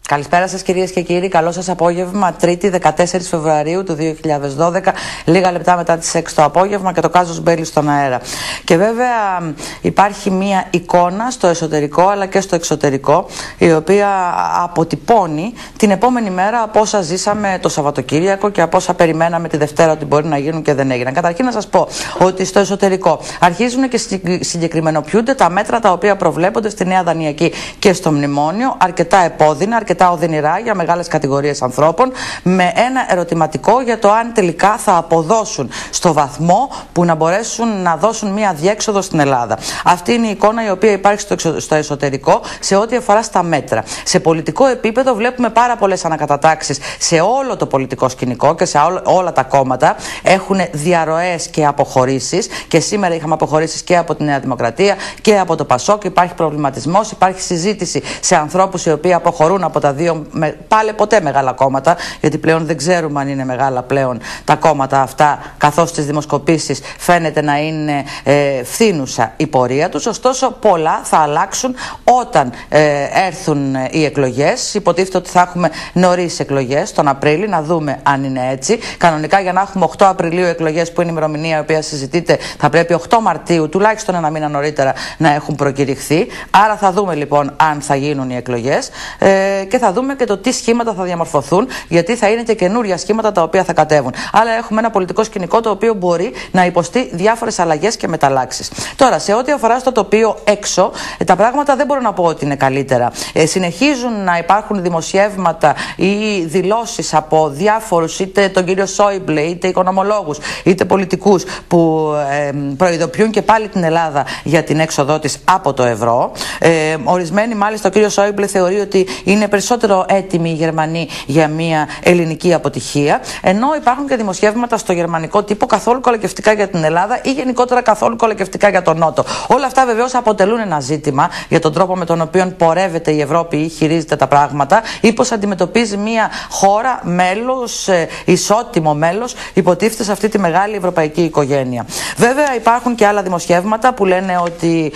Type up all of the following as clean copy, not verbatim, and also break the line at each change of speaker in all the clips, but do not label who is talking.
Καλησπέρα σας κυρίες και κύριοι, καλό σας απόγευμα, Τρίτη 14 Φεβρουαρίου του 2012, λίγα λεπτά μετά τις 6 το απόγευμα και το Κάζος Μπέλι στον αέρα. Και βέβαια υπάρχει μία εικόνα στο εσωτερικό αλλά και στο εξωτερικό, η οποία αποτυπώνει την επόμενη μέρα από όσα ζήσαμε το Σαββατοκύριακο και από όσα περιμέναμε τη Δευτέρα ότι μπορεί να γίνουν και δεν έγιναν. Καταρχήν να σας πω ότι στο εσωτερικό αρχίζουν και συγκεκριμενοποιούνται τα μέτρα τα οποία προβλέπονται στη Νέα Δανειακή και στο Μνημόνιο, αρκετά επώδυνα, αρκετά οδυνηρά για μεγάλες κατηγορίες ανθρώπων, με ένα ερωτηματικό για το αν τελικά θα αποδώσουν στο βαθμό που να μπορέσουν να δώσουν μία διέξοδο στην Ελλάδα. Αυτή είναι η εικόνα η οποία υπάρχει στο εσωτερικό σε ό,τι αφορά στα μέτρα. Σε πολιτικό επίπεδο βλέπουμε πάρα πολλές ανακατατάξεις σε όλο το πολιτικό σκηνικό και σε όλα τα κόμματα. Έχουν διαρροές και αποχωρήσεις, και σήμερα είχαμε αποχωρήσεις και από τη Νέα Δημοκρατία και από το ΠΑΣΟΚ. Υπάρχει προβληματισμός, υπάρχει συζήτηση σε ανθρώπους οι οποίοι αποχωρούν από τα δύο πάλι ποτέ μεγάλα κόμματα, γιατί πλέον δεν ξέρουμε αν είναι μεγάλα πλέον τα κόμματα αυτά, καθώς στις δημοσκοπήσεις φαίνεται να είναι φθήνουσα η πορεία τους. Ωστόσο πολλά θα αλλάξουν όταν έρθουν οι εκλογές. Υποτίθεται ότι θα έχουμε νωρίς εκλογές τον Απρίλιο, να δούμε αν είναι έτσι. Κανονικά για να έχουμε 8 Απριλίου εκλογές, που είναι η ημερομηνία η οποία συζητείται, θα πρέπει 8 Μαρτίου, τουλάχιστον ένα μήνα νωρίτερα, να έχουν προκηρυχθεί. Άρα θα δούμε λοιπόν αν θα γίνουν οι εκλογές και θα δούμε και το τι σχήματα θα διαμορφωθούν, γιατί θα είναι και καινούρια σχήματα τα οποία θα κατέβουν. Αλλά έχουμε ένα πολιτικό σκηνικό το οποίο μπορεί να υποστεί διάφορες αλλαγές και μεταλλάξεις. Τώρα, σε ό,τι αφορά στο τοπίο έξω, τα πράγματα δεν μπορώ να πω ότι είναι καλύτερα. Συνεχίζουν να υπάρχουν δημοσιεύματα ή δηλώσεις από διάφορους, είτε τον κύριο Σόιμπλε, είτε οικονομολόγους, είτε πολιτικούς, που προειδοποιούν και πάλι την Ελλάδα για την έξοδό της από το ευρώ. Ορισμένοι, μάλιστα, ο κύριος Σόιμπλε θεωρεί ότι είναι περισσότερο έτοιμοι οι Γερμανοί για μια ελληνική αποτυχία, ενώ υπάρχουν και δημοσιεύματα στο γερμανικό τύπο καθόλου κολακευτικά για την Ελλάδα ή γενικότερα καθόλου κολακευτικά για τον Νότο. Όλα αυτά βεβαίως αποτελούν ένα ζήτημα για τον τρόπο με τον οποίο πορεύεται η Ευρώπη ή χειρίζεται τα πράγματα, ή πώς αντιμετωπίζει μια χώρα μέλος, ισότιμο μέλος, υποτίθεται σε αυτή τη μεγάλη ευρωπαϊκή οικογένεια. Βέβαια υπάρχουν και άλλα δημοσιεύματα που λένε ότι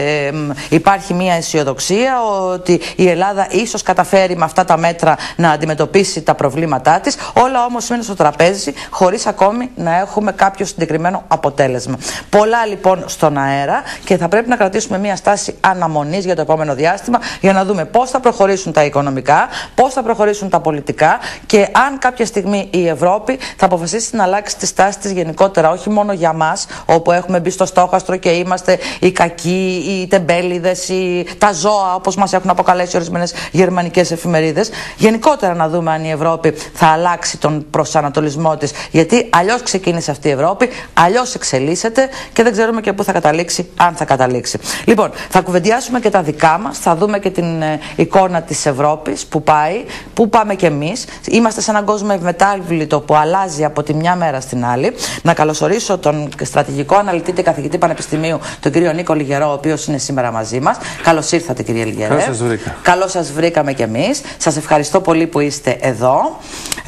υπάρχει μια αισιοδοξία ότι η Ελλάδα ίσως καταφέρει με αυτά τα μέτρα να αντιμετωπίσει τα προβλήματά της. Όλα όμως μένουν στο τραπέζι χωρίς ακόμη να έχουμε κάποιο συγκεκριμένο αποτέλεσμα. Πολλά λοιπόν στον αέρα και θα πρέπει να κρατήσουμε μια στάση αναμονής για το επόμενο διάστημα, για να δούμε πώς θα προχωρήσουν τα οικονομικά, πώς θα προχωρήσουν τα πολιτικά και αν κάποια στιγμή η Ευρώπη θα αποφασίσει να αλλάξει τη στάση της γενικότερα, όχι μόνο για μας, όπου έχουμε μπει στο στόχαστρο και είμαστε οι κακοί, οι τεμπέληδες, τα ζώα, όπως μας έχουν αποκαλέσει ορισμένες γερμανικές εφημερίδες. Γενικότερα να δούμε αν η Ευρώπη θα αλλάξει τον προσανατολισμό της, γιατί αλλιώς ξεκίνησε αυτή η Ευρώπη, αλλιώς εξελίσσεται και δεν ξέρουμε και πού θα καταλήξει, αν θα καταλήξει. Λοιπόν, θα κουβεντιάσουμε και τα δικά μας, θα δούμε και την εικόνα της Ευρώπης, που πάει, πού πάμε κι εμείς. Είμαστε σε έναν κόσμο ευμετάβλητο που αλλάζει από τη μια μέρα στην άλλη. Να καλωσορίσω τον στρατηγικό αναλυτή και καθηγητή πανεπιστημίου, τον κύριο Νίκο Λιγερό, ο οποίος είναι σήμερα μαζί μας. Καλώς ήρθατε, κύριε Λιγερέ.
Καλώς σας βρήκα.
Καλώς σας βρήκαμε κι εμείς. Σας ευχαριστώ πολύ που είστε εδώ.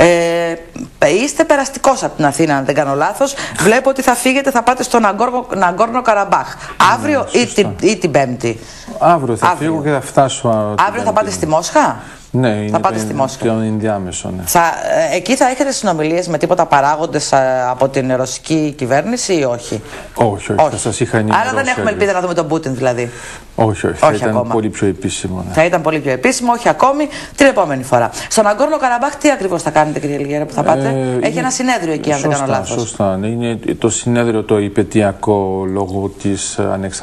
Είστε περαστικός από την Αθήνα, αν δεν κάνω λάθος. Βλέπω ότι θα φύγετε, θα πάτε στο Ναγκόρνο Καραμπάχ. Αύριο ή την Πέμπτη?
Αύριο θα φύγω και θα φτάσω.
Αύριο θα πάτε στη Μόσχα?
Ναι, είναι
θα πάτε στη Μόσχα.
Το ενδιάμεσο, ναι.
Εκεί θα έχετε συνομιλίες με τίποτα παράγοντες από την ρωσική κυβέρνηση ή όχι?
Όχι. Θα σας είχα ενημερώσει.
Άρα δεν έχουμε ελπίδα να δούμε τον Πούτιν δηλαδή?
Όχι. Θα ήταν ακόμα πολύ πιο επίσημο. Ναι.
Θα ήταν πολύ πιο επίσημο, όχι ακόμη, την επόμενη φορά. Στον Ναγκόρνο Καραμπάχ τι ακριβώς θα κάνετε, κύριε Λιγέρα, που θα πάτε? Έχει ένα συνέδριο εκεί, αν δεν κάνω λάθος.
Σωστά. Ναι. Είναι το συνέδριο το υπετειακό λόγω της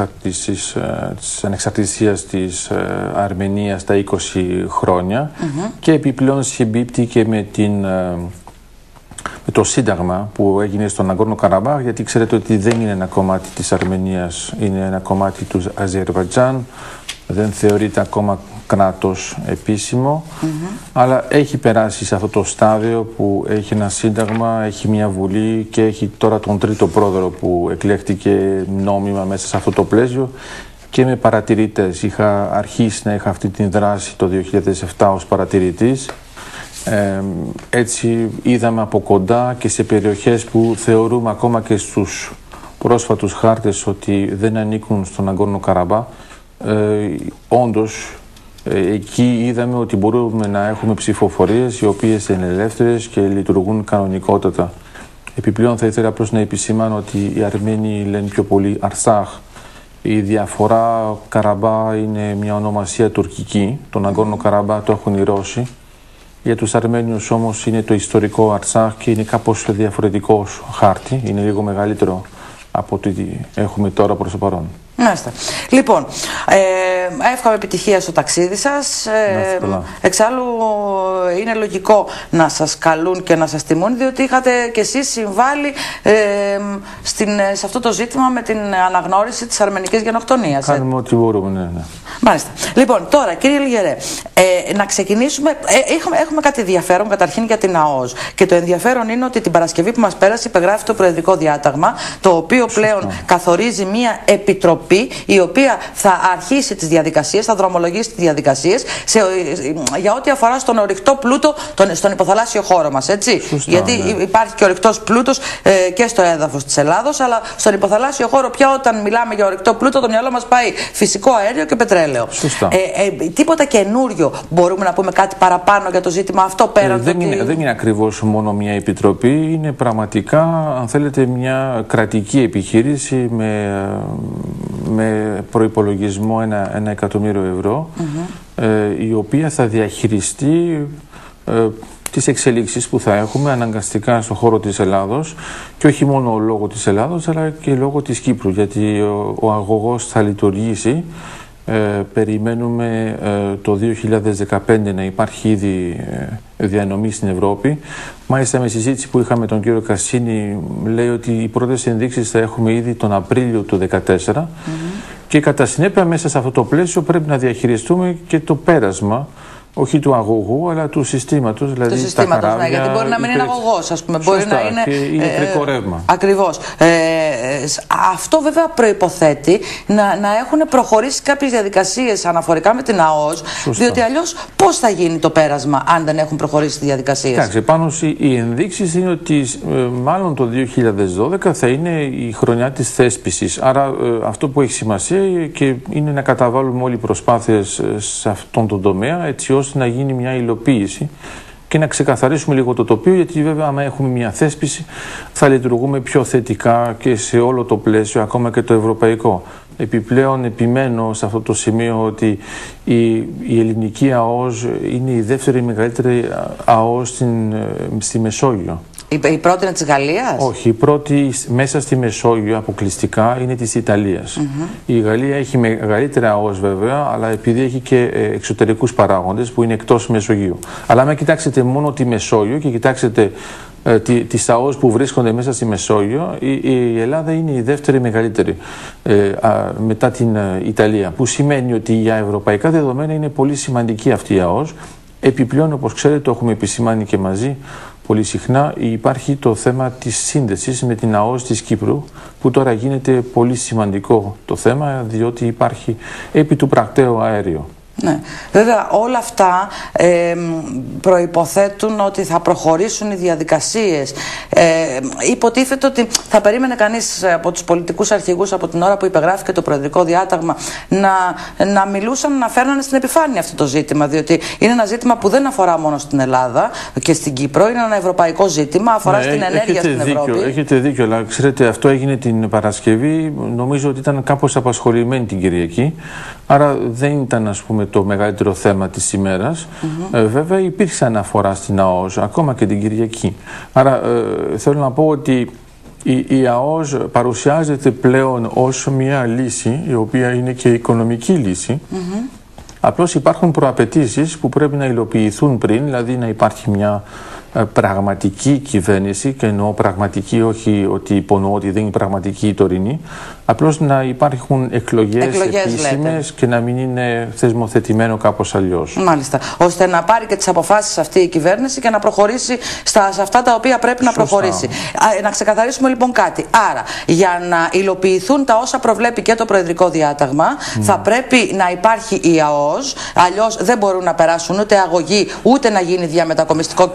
ανεξαρτησίας της Αρμενίας τα 20 χρόνια και επιπλέον συμπίπτει και με το Σύνταγμα που έγινε στον Ναγκόρνο Καραμπάχ, γιατί ξέρετε ότι δεν είναι ένα κομμάτι της Αρμενίας, είναι ένα κομμάτι του Αζερβαϊτζάν, δεν θεωρείται ακόμα κράτος επίσημο, αλλά έχει περάσει σε αυτό το στάδιο που έχει ένα σύνταγμα, έχει μια βουλή και έχει τώρα τον τρίτο πρόεδρο που εκλέχτηκε νόμιμα μέσα σε αυτό το πλαίσιο και με παρατηρητές. Είχα αρχίσει να είχα αυτή την δράση το 2007 ως παρατηρητής. Έτσι είδαμε από κοντά και σε περιοχές που θεωρούμε ακόμα και στους πρόσφατους χάρτες ότι δεν ανήκουν στον Ναγκόρνο Καραμπάχ, όντως Εκεί είδαμε ότι μπορούμε να έχουμε ψηφοφορίες οι οποίες είναι ελεύθερες και λειτουργούν κανονικότατα. Επιπλέον θα ήθελα απλώς να επισημάνω ότι οι Αρμένοι λένε πιο πολύ Αρσάχ. Η διαφορά Καραμπά είναι μια ονομασία τουρκική. Τον Ναγκόρνο Καραμπά το έχουν οι Ρώσοι. Για τους Αρμένιους όμως είναι το ιστορικό Αρσάχ και είναι κάπως διαφορετικός χάρτη. Είναι λίγο μεγαλύτερο από ό,τι έχουμε τώρα προς το παρόν.
Μάλιστα. Λοιπόν, εύχομαι επιτυχία στο ταξίδι σας. Εξάλλου είναι λογικό να σας καλούν και να σας τιμούν, διότι είχατε κι εσείς συμβάλει σε αυτό το ζήτημα με την αναγνώριση της αρμενικής γενοκτονίας.
Κάνουμε ό,τι μπορούμε, ναι.
Μάλιστα. Λοιπόν, τώρα κύριε Λιγερέ, να ξεκινήσουμε. Έχουμε κάτι ενδιαφέρον καταρχήν για την ΑΟΣ. Και το ενδιαφέρον είναι ότι την Παρασκευή που μας πέρασε υπεγράφει το Προεδρικό Διάταγμα, το οποίο πλέον καθορίζει μια επιτροπή η οποία θα αρχίσει τις διαδικασίες, θα δρομολογήσει τις διαδικασίες για ό,τι αφορά στον ορυκτό πλούτο, στον υποθαλάσσιο χώρο μας, έτσι.
Σωστά,
γιατί
ναι.
υπάρχει και ορυκτός πλούτος και στο έδαφος της Ελλάδος, αλλά στον υποθαλάσσιο χώρο πια όταν μιλάμε για ορυκτό πλούτο το μυαλό μας πάει φυσικό αέριο και πετρέλαιο. Τίποτα καινούριο, μπορούμε να πούμε κάτι παραπάνω για το ζήτημα αυτό πέραν
δεν είναι ακριβώς μόνο μια επιτροπή, είναι πραγματικά, αν θέλετε, μια κρατική επιχείρηση με προϋπολογισμό 1 εκατομμύριο ευρώ, η οποία θα διαχειριστεί τις εξελίξεις που θα έχουμε αναγκαστικά στον χώρο της Ελλάδος, και όχι μόνο λόγω της Ελλάδος αλλά και λόγω της Κύπρου, γιατί ο αγωγός θα λειτουργήσει. Περιμένουμε το 2015 να υπάρχει ήδη διανομή στην Ευρώπη. Μάλιστα με συζήτηση που είχαμε τον κύριο Κασίνη λέει ότι οι πρώτες ενδείξεις θα έχουμε ήδη τον Απρίλιο του 2014 και κατά συνέπεια μέσα σε αυτό το πλαίσιο πρέπει να διαχειριστούμε και το πέρασμα, όχι του αγωγού, αλλά του συστήματος. Δηλαδή
του συστήματος, ναι, γιατί μπορεί να μην είναι αγωγός, ας πούμε. Μπορεί να είναι
ηλεκτρικό ρεύμα.
Ακριβώς. Αυτό βέβαια προϋποθέτει να έχουν προχωρήσει κάποιες διαδικασίες αναφορικά με την ΑΟΣ, διότι αλλιώς πώς θα γίνει το πέρασμα αν δεν έχουν προχωρήσει τις διαδικασίες.
Εντάξει, πάνω οι ενδείξεις είναι ότι μάλλον το 2012 θα είναι η χρονιά της θέσπισης. Άρα αυτό που έχει σημασία και είναι να καταβάλουμε όλοι προσπάθειες σε αυτόν τον τομέα, έτσι ώστε να γίνει μια υλοποίηση και να ξεκαθαρίσουμε λίγο το τοπίο, γιατί βέβαια άμα έχουμε μια θέσπιση θα λειτουργούμε πιο θετικά και σε όλο το πλαίσιο, ακόμα και το ευρωπαϊκό. Επιπλέον επιμένω σε αυτό το σημείο ότι η ελληνική ΑΟΣ είναι η δεύτερη μεγαλύτερη ΑΟΣ στη Μεσόγειο.
Η πρώτη είναι της Γαλλίας?
Όχι, η πρώτη μέσα στη Μεσόγειο αποκλειστικά είναι της Ιταλίας. Η Γαλλία έχει μεγαλύτερα ΑΟΣ βέβαια, αλλά επειδή έχει και εξωτερικούς παράγοντες που είναι εκτός Μεσογείου. Αλλά αν κοιτάξετε μόνο τη Μεσόγειο και κοιτάξετε τις ΑΟΣ που βρίσκονται μέσα στη Μεσόγειο, η Ελλάδα είναι η δεύτερη μεγαλύτερη μετά την Ιταλία. Που σημαίνει ότι για ευρωπαϊκά δεδομένα είναι πολύ σημαντική αυτή η ΑΟΣ. Επιπλέον, όπως ξέρετε, το έχουμε επισημάνει και μαζί πολύ συχνά, υπάρχει το θέμα της σύνδεσης με την ΑΟΣ της Κύπρου, που τώρα γίνεται πολύ σημαντικό το θέμα, διότι υπάρχει επί του πρακτέου αέριο.
Ναι. Βέβαια όλα αυτά προϋποθέτουν ότι θα προχωρήσουν οι διαδικασίες. Υποτίθεται ότι θα περίμενε κανείς από τους πολιτικούς αρχηγούς από την ώρα που υπεγράφηκε το Προεδρικό Διάταγμα να μιλούσαν, να φέρνανε στην επιφάνεια αυτό το ζήτημα, διότι είναι ένα ζήτημα που δεν αφορά μόνο στην Ελλάδα και στην Κύπρο, είναι ένα ευρωπαϊκό ζήτημα, αφορά στην ενέργεια στην Ευρώπη.
Έχετε δίκιο, αλλά ξέρετε, αυτό έγινε την Παρασκευή, νομίζω ότι ήταν κάπως απασχολημένη την Κυριακή, άρα δεν ήταν, ας πούμε, το μεγαλύτερο θέμα της ημέρας. Βέβαια υπήρξε αναφορά στην ΑΟΣ, ακόμα και την Κυριακή. Άρα θέλω να πω ότι η ΑΟΣ παρουσιάζεται πλέον ως μια λύση, η οποία είναι και οικονομική λύση. Απλώς υπάρχουν προαπαιτήσεις που πρέπει να υλοποιηθούν πριν, δηλαδή να υπάρχει μια πραγματική κυβέρνηση, και εννοώ πραγματική, όχι ότι υπονοώ ότι δεν είναι πραγματική η τωρινή, απλώς να υπάρχουν εκλογές επίσημες και να μην είναι θεσμοθετημένο κάπως αλλιώς.
Μάλιστα. Ώστε να πάρει και τις αποφάσεις αυτή η κυβέρνηση και να προχωρήσει σε αυτά τα οποία πρέπει να προχωρήσει. Να ξεκαθαρίσουμε λοιπόν κάτι. Άρα, για να υλοποιηθούν τα όσα προβλέπει και το Προεδρικό Διάταγμα, θα πρέπει να υπάρχει η ΑΟΣ, αλλιώς δεν μπορούν να περάσουν ούτε αγωγή, ούτε να γίνει διαμετακομιστικό κέντρο το Αιγαίο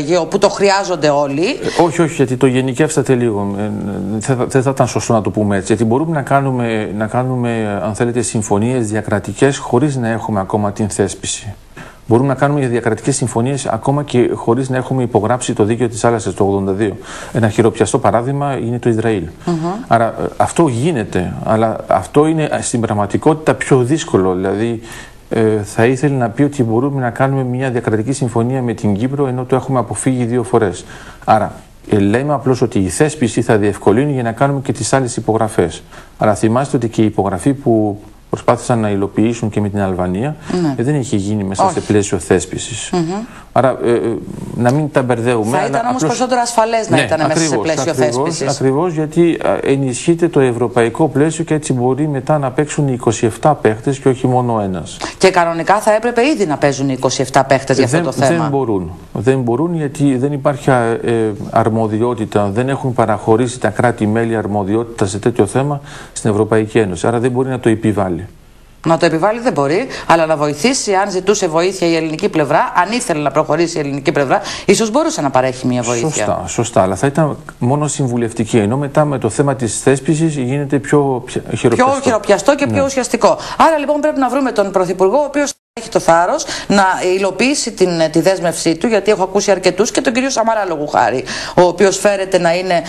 Υπουργείο που το χρειάζονται όλοι.
Όχι, γιατί το γενικεύσατε λίγο. Δεν θα ήταν σωστό να το πούμε έτσι. Γιατί μπορούμε να κάνουμε αν θέλετε, συμφωνίες διακρατικές χωρίς να έχουμε ακόμα την θέσπιση. Μπορούμε να κάνουμε διακρατικές συμφωνίες ακόμα και χωρίς να έχουμε υπογράψει το δίκαιο της θάλασσας το 1982. Ένα χειροπιαστό παράδειγμα είναι το Ισραήλ. Άρα αυτό γίνεται, αλλά αυτό είναι στην πραγματικότητα πιο δύσκολο. Δηλαδή, θα ήθελε να πει ότι μπορούμε να κάνουμε μια διακρατική συμφωνία με την Κύπρο ενώ το έχουμε αποφύγει 2 φορές. Άρα, λέμε απλώς ότι η θέσπιση θα διευκολύνει για να κάνουμε και τις άλλες υπογραφές. Αλλά θυμάστε ότι και η υπογραφή που προσπάθησαν να υλοποιήσουν και με την Αλβανία δεν είχε γίνει μέσα σε πλαίσιο θέσπισης. Άρα να μην τα μπερδεύουμε.
Θα ήταν όμως περισσότερο ασφαλές να ήταν μέσα σε πλαίσιο θέσπισης.
Ακριβώς, γιατί ενισχύεται το ευρωπαϊκό πλαίσιο και έτσι μπορεί μετά να παίξουν 27 παίχτες και όχι μόνο ένας.
Και κανονικά θα έπρεπε ήδη να παίζουν 27 παίχτες για αυτό το θέμα.
Δεν μπορούν γιατί δεν υπάρχει αρμοδιότητα, δεν έχουν παραχωρήσει τα κράτη-μέλη αρμοδιότητα σε τέτοιο θέμα στην Ευρωπαϊκή Ένωση. Άρα δεν μπορεί να το επιβάλλει.
Να το επιβάλλει δεν μπορεί, αλλά να βοηθήσει. Αν ζητούσε βοήθεια η ελληνική πλευρά, αν ήθελε να προχωρήσει η ελληνική πλευρά, ίσως μπορούσε να παρέχει μια βοήθεια.
Σωστά, αλλά θα ήταν μόνο συμβουλευτική. Ενώ μετά με το θέμα της θέσπισης γίνεται πιο χειροπιαστό
και πιο ουσιαστικό. Άρα λοιπόν πρέπει να βρούμε τον Πρωθυπουργό, ο οποίος έχει το θάρρος να υλοποιήσει τη δέσμευσή του, γιατί έχω ακούσει αρκετούς και τον κύριο Σαμαρά λόγου χάρη, ο οποίος φέρεται να είναι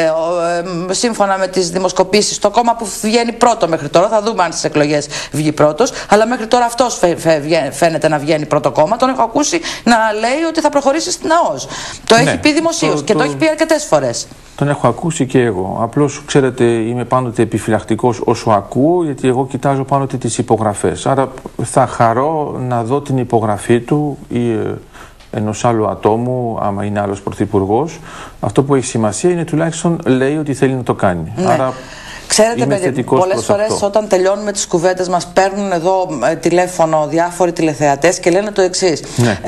σύμφωνα με τις δημοσκοπήσεις το κόμμα που βγαίνει πρώτο μέχρι τώρα. Θα δούμε αν στις εκλογές βγει πρώτος, αλλά μέχρι τώρα αυτός φαίνεται να βγαίνει πρώτο κόμμα. Τον έχω ακούσει να λέει ότι θα προχωρήσει στην ΑΟΣ. Το έχει πει δημοσίως και το έχει πει αρκετές φορές.
Τον έχω ακούσει και εγώ. Απλώς, ξέρετε, είμαι πάντοτε επιφυλακτικός όσο ακούω, γιατί εγώ κοιτάζω πάντοτε τις υπογραφές. Άρα θα χαρώ να δω την υπογραφή του ή ενός άλλου ατόμου, άμα είναι άλλος πρωθυπουργός. Αυτό που έχει σημασία είναι τουλάχιστον λέει ότι θέλει να το κάνει. Άρα,
ξέρετε, πολλές φορές όταν τελειώνουμε τις κουβέντες μας παίρνουν εδώ τηλέφωνο διάφοροι τηλεθεατές και λένε το εξής.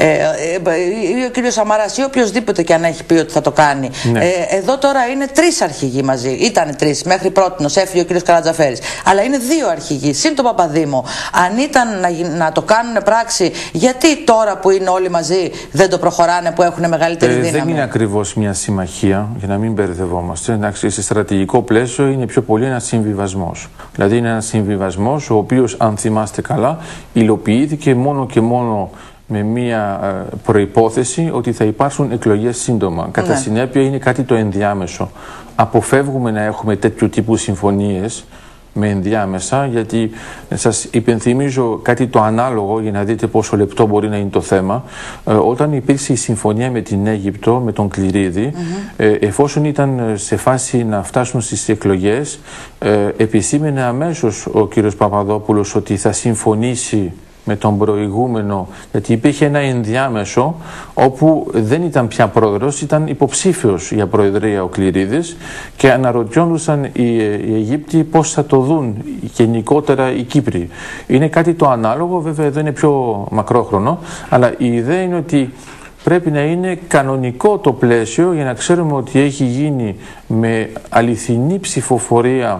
Ή ο κύριος Σαμαράς ή οποιοδήποτε και αν έχει πει ότι θα το κάνει. Εδώ τώρα είναι 3 αρχηγοί μαζί. Ήταν 3 μέχρι πρότινος, έφυγε ο κύριος Καρατζαφέρης. Αλλά είναι 2 αρχηγοί, συν τον Παπαδήμο. Αν ήταν να το κάνουν πράξη, γιατί τώρα που είναι όλοι μαζί δεν το προχωράνε, που έχουν μεγαλύτερη δύναμη?
Δεν είναι ακριβώς μια συμμαχία, για να μην μπερδευόμαστε. Εντάξει, σε στρατηγικό πλαίσιο είναι πιο πολύ ένας συμβιβασμός. Δηλαδή είναι ένας συμβιβασμός ο οποίος, αν θυμάστε καλά, υλοποιήθηκε μόνο και μόνο με μία προϋπόθεση ότι θα υπάρξουν εκλογές σύντομα. Κατά συνέπεια είναι κάτι το ενδιάμεσο. Αποφεύγουμε να έχουμε τέτοιου τύπου συμφωνίες με ενδιάμεσα, γιατί σας υπενθυμίζω κάτι το ανάλογο για να δείτε πόσο λεπτό μπορεί να είναι το θέμα. Όταν υπήρξε η συμφωνία με την Αίγυπτο, με τον Κληρίδη, εφόσον ήταν σε φάση να φτάσουν στις εκλογές, επισήμενε αμέσως ο κύριος Παπαδόπουλος ότι θα συμφωνήσει με τον προηγούμενο, γιατί υπήρχε ένα ενδιάμεσο όπου δεν ήταν πια πρόεδρος, ήταν υποψήφιος για προεδρία ο Κληρίδης και αναρωτιόντουσαν οι Αιγύπτιοι πώς θα το δουν γενικότερα οι Κύπροι. Είναι κάτι το ανάλογο, βέβαια εδώ είναι πιο μακρόχρονο, αλλά η ιδέα είναι ότι πρέπει να είναι κανονικό το πλαίσιο για να ξέρουμε ότι έχει γίνει με αληθινή ψηφοφορία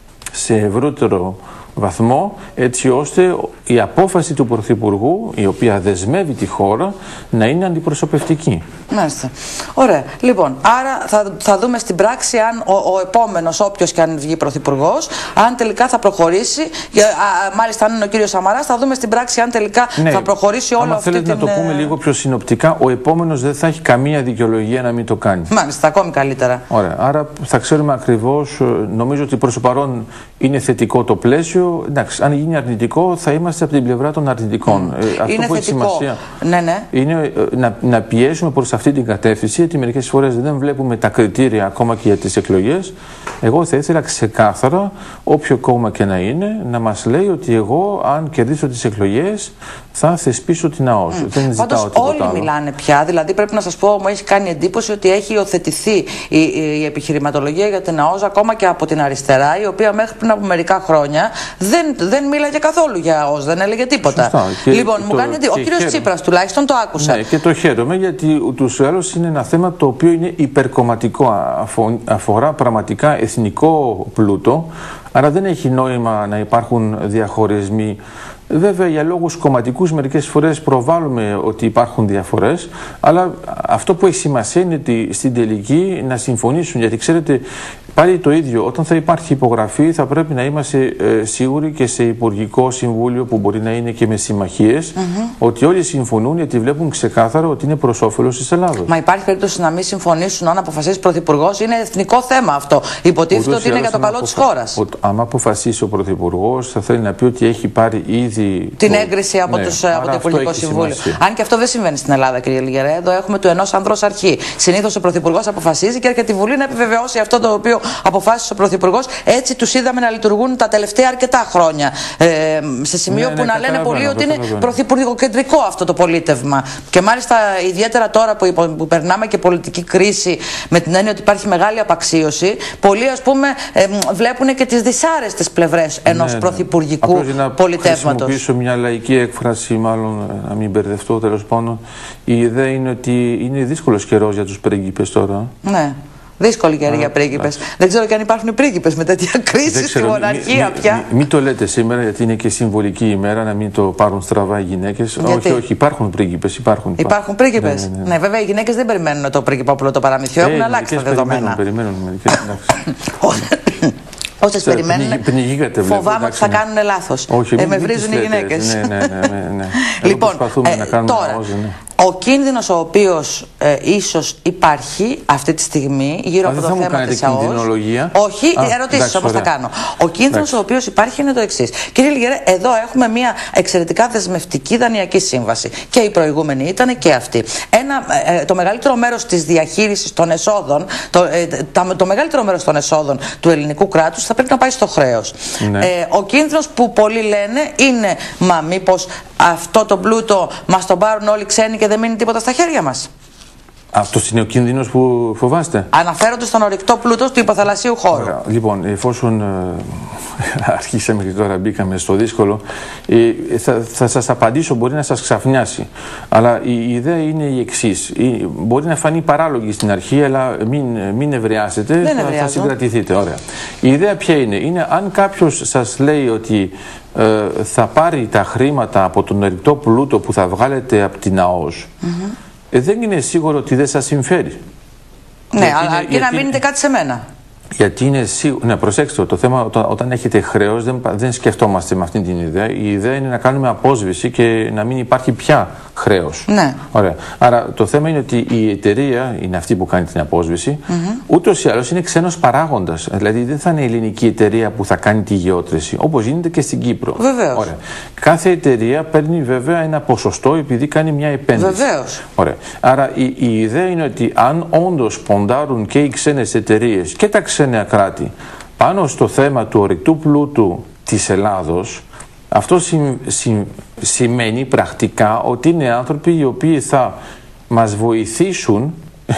σε ευρύτερο βαθμό, έτσι ώστε η απόφαση του Πρωθυπουργού, η οποία δεσμεύει τη χώρα, να είναι αντιπροσωπευτική. Μάλιστα.
Ωραία. Λοιπόν, άρα θα δούμε στην πράξη αν ο επόμενος, όποιος και αν βγει Πρωθυπουργός, αν τελικά θα προχωρήσει. Μάλιστα, αν είναι ο κύριος Σαμαράς, θα δούμε στην πράξη αν τελικά θα προχωρήσει όλο αυτό.
Αν θέλετε να το πούμε λίγο πιο συνοπτικά, ο επόμενος δεν θα έχει καμία δικαιολογία να μην το κάνει.
Μάλιστα, ακόμη καλύτερα.
Ωραία. Άρα θα ξέρουμε ακριβώς, νομίζω ότι προς το παρόν είναι θετικό το πλαίσιο. Εντάξει, αν γίνει αρνητικό, θα είμαστε από την πλευρά των αρνητικών. Αυτό που έχει σημασία είναι να πιέσουμε προς αυτή την κατεύθυνση, γιατί μερικές φορές δεν βλέπουμε τα κριτήρια ακόμα και για τις εκλογές. Εγώ θα ήθελα ξεκάθαρα, όποιο κόμμα και να είναι, να μας λέει ότι εγώ, αν κερδίσω τις εκλογές, θα θεσπίσω την ΑΟΣ. Δεν ζητάω τίποτα άλλο.
Όλοι μιλάνε πια, δηλαδή πρέπει να σας πω, μου έχει κάνει εντύπωση ότι έχει υιοθετηθεί η επιχειρηματολογία για την ΑΟΣ ακόμα και από την αριστερά, η οποία μέχρι πριν από μερικά χρόνια δεν μίλαγε καθόλου για ΑΟΣ, δεν έλεγε τίποτα.
Σωστά.
Λοιπόν, μου κάνει εντύπωση. Ο κύριος Τσίπρας τουλάχιστον το άκουσα.
Ναι, και το χαίρομαι, γιατί ούτως ή άλλως είναι ένα θέμα το οποίο είναι υπερκομματικό. Αφορά πραγματικά εθνικό πλούτο, άρα δεν έχει νόημα να υπάρχουν διαχωρισμοί Βέβαια, για λόγους κομματικούς μερικές φορές προβάλλουμε ότι υπάρχουν διαφορές, αλλά αυτό που έχει σημασία είναι ότι στην τελική να συμφωνήσουν, γιατί ξέρετε, πάλι το ίδιο, όταν θα υπάρχει υπογραφή θα πρέπει να είμαστε σίγουροι και σε Υπουργικό Συμβούλιο που μπορεί να είναι και με συμμαχίες, ότι όλοι συμφωνούν, γιατί βλέπουν ξεκάθαρα ότι είναι προς όφελος της Ελλάδος.
Μα υπάρχει περίπτωση να μην συμφωνήσουν αν αποφασίσει ο Πρωθυπουργός? Είναι εθνικό θέμα αυτό. Υποτίθεται ότι είναι για το καλό της χώρας.
Αν αποφασίσει ο Πρωθυπουργός, θα θέλει να πει ότι έχει πάρει ήδη
την έγκριση από, από το Υπουργικό Συμβούλιο. Αν και αυτό δεν συμβαίνει στην Ελλάδα, κύριε Λιγερέ. Εδώ έχουμε του ενός ανδρός αρχή. Συνήθως ο Πρωθυπουργός αποφασίζει και έρχεται η Βουλή να επιβεβαιώσει αυτό το οποίο αποφάσισε ο Πρωθυπουργός. Έτσι τους είδαμε να λειτουργούν τα τελευταία αρκετά χρόνια. Σε σημείο που να λένε πολλοί ότι είναι πρωθυπουργοκεντρικό αυτό το πολίτευμα. Και μάλιστα ιδιαίτερα τώρα που περνάμε και πολιτική κρίση, με την έννοια ότι υπάρχει μεγάλη απαξίωση, πολλοί ας πούμε βλέπουν και τις δυσάρεστες πλευρές ενός πρωθυπουργικού πολιτεύματος.
Να χρησιμοποιήσω μια λαϊκή έκφραση, μάλλον να μην μπερδευτώ τέλος πάντων. Η ιδέα είναι ότι είναι δύσκολος καιρός για τους πρίγκιπες τώρα.
Ναι. Δύσκολη καιρή για πρίγκιπες. Δεν ξέρω και αν υπάρχουν πρίγκιπες με τέτοια κρίση στη μοναρχία πια.
Μην το λέτε σήμερα, γιατί είναι και συμβολική ημέρα, να μην το πάρουν στραβά οι γυναίκες. Όχι, όχι, υπάρχουν πρίγκιπες.
Υπάρχουν πρίγκιπες. Ναι, βέβαια οι γυναίκες δεν περιμένουν το πρίγκιπο το παραμυθιό, έχουν αλλάξει τα δεδομένα.
Περιμένουν μερικές.
Όσες περιμένουν, φοβάμαι ότι θα κάνουν λάθος. Με βρίζουν οι γυναίκες.
Ναι.
Λοιπόν, τώρα, ο κίνδυνος ο οποίος ίσως υπάρχει αυτή τη στιγμή γύρω από το θέμα της ΑΟΣ. Όχι, ερωτήσεις όμως θα κάνω. Ο κίνδυνος ο οποίος υπάρχει είναι το εξής. Κύριε Λιγερέ, εδώ έχουμε μια εξαιρετικά δεσμευτική δανειακή σύμβαση. Και η προηγούμενη ήταν και αυτή. Το μεγαλύτερο μέρος της διαχείρισης των εσόδων, το μεγαλύτερο μέρος των εσόδων του ελληνικού κράτους θα πρέπει να πάει στο χρέος. Ναι. Ο κίνδυνος που πολλοί λένε είναι, μα μήπως αυτό το πλούτο μας τον πάρουν όλοι ξένοι και δεν μείνει τίποτα στα χέρια μας?
Αυτός είναι ο κίνδυνος που φοβάστε?
Αναφέρονται στον ορυκτό πλούτο του υποθαλασσίου χώρου.
Λοιπόν, εφόσον αρχίσαμε και τώρα μπήκαμε στο δύσκολο, θα σας απαντήσω, μπορεί να σας ξαφνιάσει. Αλλά η ιδέα είναι η εξής. Μπορεί να φανεί παράλογη στην αρχή, αλλά μην νευριάσετε, θα συγκρατηθείτε. Ωραία. Η ιδέα ποια είναι? Είναι αν κάποιος σας λέει ότι θα πάρει τα χρήματα από τον ορυκτό πλούτο που θα βγάλετε από την ΑΟΣ, δεν είναι σίγουρο ότι δεν σας συμφέρει.
Ναι, αλλά και να μείνετε κάτι σε μένα.
Γιατί είναι σίγουρο. Ναι, προσέξτε, το θέμα όταν έχετε χρέος δεν σκεφτόμαστε με αυτή την ιδέα. Η ιδέα είναι να κάνουμε απόσβεση και να μην υπάρχει πια χρέος. Ναι. Ωραία. Άρα το θέμα είναι ότι η εταιρεία είναι αυτή που κάνει την απόσβεση. Ούτως ή άλλως είναι ξένος παράγοντας. Δηλαδή δεν θα είναι η ελληνική εταιρεία που θα κάνει τη γεώτρηση, όπως γίνεται και στην Κύπρο.
Βεβαίως.
Ωραία. Κάθε εταιρεία παίρνει βέβαια ένα ποσοστό επειδή κάνει μια επένδυση.
Βεβαίως.
Ωραία. Άρα η ιδέα είναι ότι αν όντως ποντάρουν και οι ξένες εταιρείες και τα ξένα κράτη πάνω στο θέμα του ορυκτού πλούτου της Ελλάδος, αυτό σημαίνει πρακτικά ότι είναι άνθρωποι οι οποίοι θα μας βοηθήσουν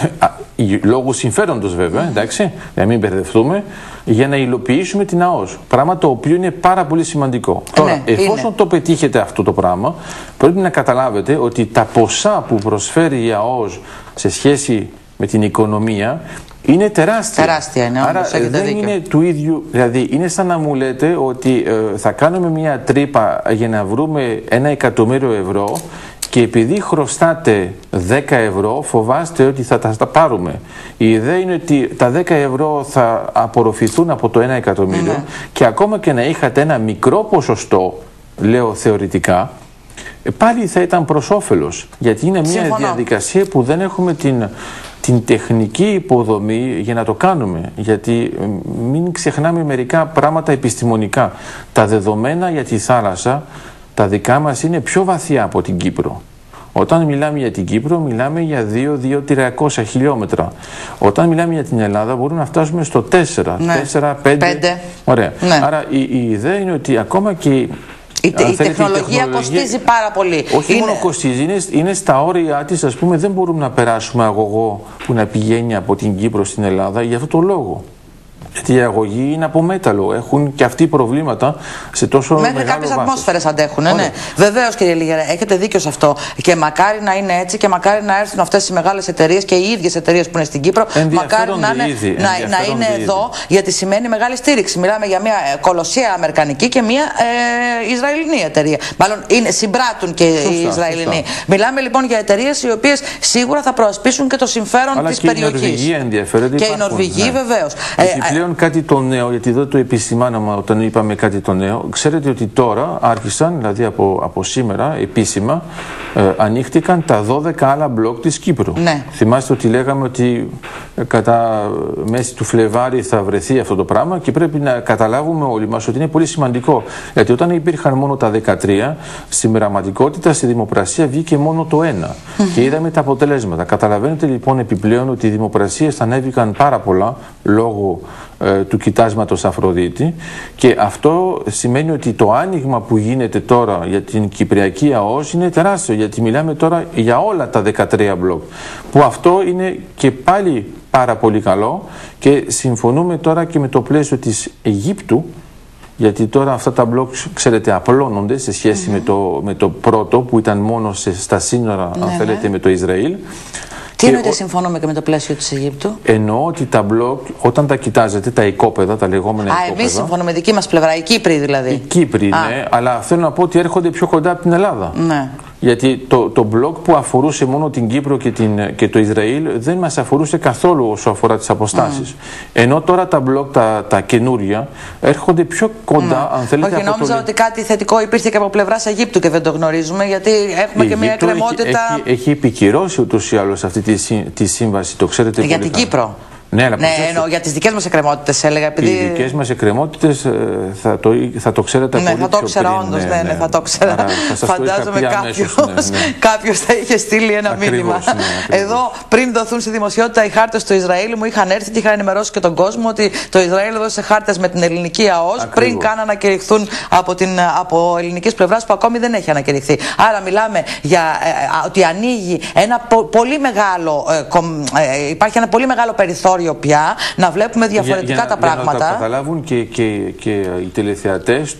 λόγω συμφέροντος βέβαια, εντάξει, να μην μπερδευτούμε, για να υλοποιήσουμε την ΑΟΣ. Πράγμα το οποίο είναι πάρα πολύ σημαντικό. Τώρα, εφόσον το πετύχετε αυτό το πράγμα, πρέπει να καταλάβετε ότι τα ποσά που προσφέρει η ΑΟΣ σε σχέση με την οικονομία είναι τεράστια.
Τεράστια είναι,
άρα δεν είναι του ίδιου. Δηλαδή, είναι σαν να μου λέτε ότι θα κάνουμε μια τρύπα για να βρούμε 1.000.000 ευρώ και επειδή χρωστάτε 10 ευρώ, φοβάστε ότι θα τα πάρουμε. Η ιδέα είναι ότι τα 10 ευρώ θα απορροφηθούν από το 1.000.000 και ακόμα και να είχατε ένα μικρό ποσοστό, λέω θεωρητικά, πάλι θα ήταν προς όφελος. Γιατί είναι μια διαδικασία που δεν έχουμε την τεχνική υποδομή για να το κάνουμε. Γιατί μην ξεχνάμε μερικά πράγματα επιστημονικά. Τα δεδομένα για τη θάλασσα, τα δικά μας είναι πιο βαθιά από την Κύπρο. Όταν μιλάμε για την Κύπρο, μιλάμε για 2-300 χιλιόμετρα. Όταν μιλάμε για την Ελλάδα, μπορούμε να φτάσουμε στο 4-5. Ωραία. Ναι. Άρα η ιδέα είναι ότι ακόμα και
η τεχνολογία κοστίζει πάρα πολύ.
Όχι μόνο κοστίζει, είναι στα όρια της, ας πούμε, δεν μπορούμε να περάσουμε αγωγό που να πηγαίνει από την Κύπρο στην Ελλάδα για αυτό το λόγο. Γιατί η αγωγή είναι από μέταλλο. Έχουν και αυτοί προβλήματα σε τόσο μεγάλο βάθος.
Μέχρι κάποιες ατμόσφαιρες αντέχουν. Ναι. Βεβαίως, κύριε Λιγερέ, έχετε δίκιο σε αυτό. Και μακάρι να είναι έτσι και μακάρι να έρθουν αυτές οι μεγάλες εταιρείες και οι ίδιες εταιρείες που είναι στην Κύπρο. Μακάρι να είναι εδώ, γιατί σημαίνει μεγάλη στήριξη. Μιλάμε για μια κολοσσία αμερικανική και μια Ισραηλινή εταιρεία. Μάλλον συμπράττουν και οι Ισραηλινοί. Μιλάμε λοιπόν για εταιρείες οι οποίες σίγουρα θα προασπίσουν και το συμφέρον της περιοχής.
Και η Νορβηγία ενδιαφέρεται.
Και η Νορβηγία, βεβαίως.
Επιπλέον κάτι το νέο, γιατί δεν το επισημάναμε όταν είπαμε κάτι το νέο. Ξέρετε ότι τώρα άρχισαν, δηλαδή από σήμερα επίσημα, ανοίχτηκαν τα 12 άλλα μπλοκ της Κύπρου.
Ναι.
Θυμάστε ότι λέγαμε ότι κατά μέση του Φλεβάρι θα βρεθεί αυτό το πράγμα και πρέπει να καταλάβουμε όλοι μας ότι είναι πολύ σημαντικό. Γιατί όταν υπήρχαν μόνο τα 13, στην πραγματικότητα στη δημοπρασία βγήκε μόνο το 1. Και είδαμε τα αποτελέσματα. Καταλαβαίνετε λοιπόν επιπλέον ότι οι δημοπρασίες ανέβηκαν πάρα πολλά λόγω του κοιτάσματος Αφροδίτη, και αυτό σημαίνει ότι το άνοιγμα που γίνεται τώρα για την Κυπριακή ΑΟΣ είναι τεράστιο, γιατί μιλάμε τώρα για όλα τα 13 μπλοκ, που αυτό είναι και πάλι πάρα πολύ καλό, και συμφωνούμε τώρα και με το πλαίσιο της Αιγύπτου, γιατί τώρα αυτά τα μπλοκ, ξέρετε, απλώνονται σε σχέση με το πρώτο που ήταν μόνο στα σύνορα, αν θέλετε, με το Ισραήλ.
Τι εννοείται συμφωνούμε και με το πλαίσιο της Αιγύπτου?
Εννοώ ότι τα μπλοκ, όταν τα κοιτάζετε, τα οικόπεδα, τα λεγόμενα οικόπεδα.
Εμείς συμφωνούμε, δική μας πλευρά, οι Κύπροι δηλαδή.
Οι Κύπροι, ναι, αλλά θέλω να πω ότι έρχονται πιο κοντά από την Ελλάδα.
Ναι.
Γιατί το μπλοκ που αφορούσε μόνο την Κύπρο και το Ισραήλ δεν μας αφορούσε καθόλου όσο αφορά τις αποστάσεις. Ενώ τώρα τα μπλοκ, τα καινούρια, έρχονται πιο κοντά, αν θέλετε.
Όχι, νόμιζα ότι κάτι θετικό υπήρχε και από πλευράς Αιγύπτου και δεν το γνωρίζουμε, γιατί έχουμε και μια εκκρεμότητα.
Έχει επικυρώσει ούτως ή άλλως αυτή τη σύμβαση, το ξέρετε πολύ.
Για την Κύπρο.
Ναι, αλλά
για τις δικές μας εκκρεμότητες έλεγα.
Οι δικές μας εκκρεμότητες θα το ξέρετε πολύ.
Ναι, θα το ξέρα όντως, θα το ξέρα. Φαντάζομαι κάποιος θα είχε στείλει ένα μήνυμα. Εδώ, πριν δοθούν στη δημοσιότητα οι χάρτες του Ισραήλ, μου είχαν έρθει και είχαν ενημερώσει και τον κόσμο ότι το Ισραήλ έδωσε χάρτες με την ελληνική ΑΟΣ πριν καν ανακηρυχθούν από ελληνικής πλευράς, που ακόμη δεν έχει ανακηρυχθεί. Άρα μιλάμε για ότι ανοίγει ένα πολύ μεγάλο, υπάρχει ένα πολύ μεγάλο περιθώριο πια να βλέπουμε διαφορετικά τα πράγματα.
Για να τα καταλάβουν και οι τηλεθεατές,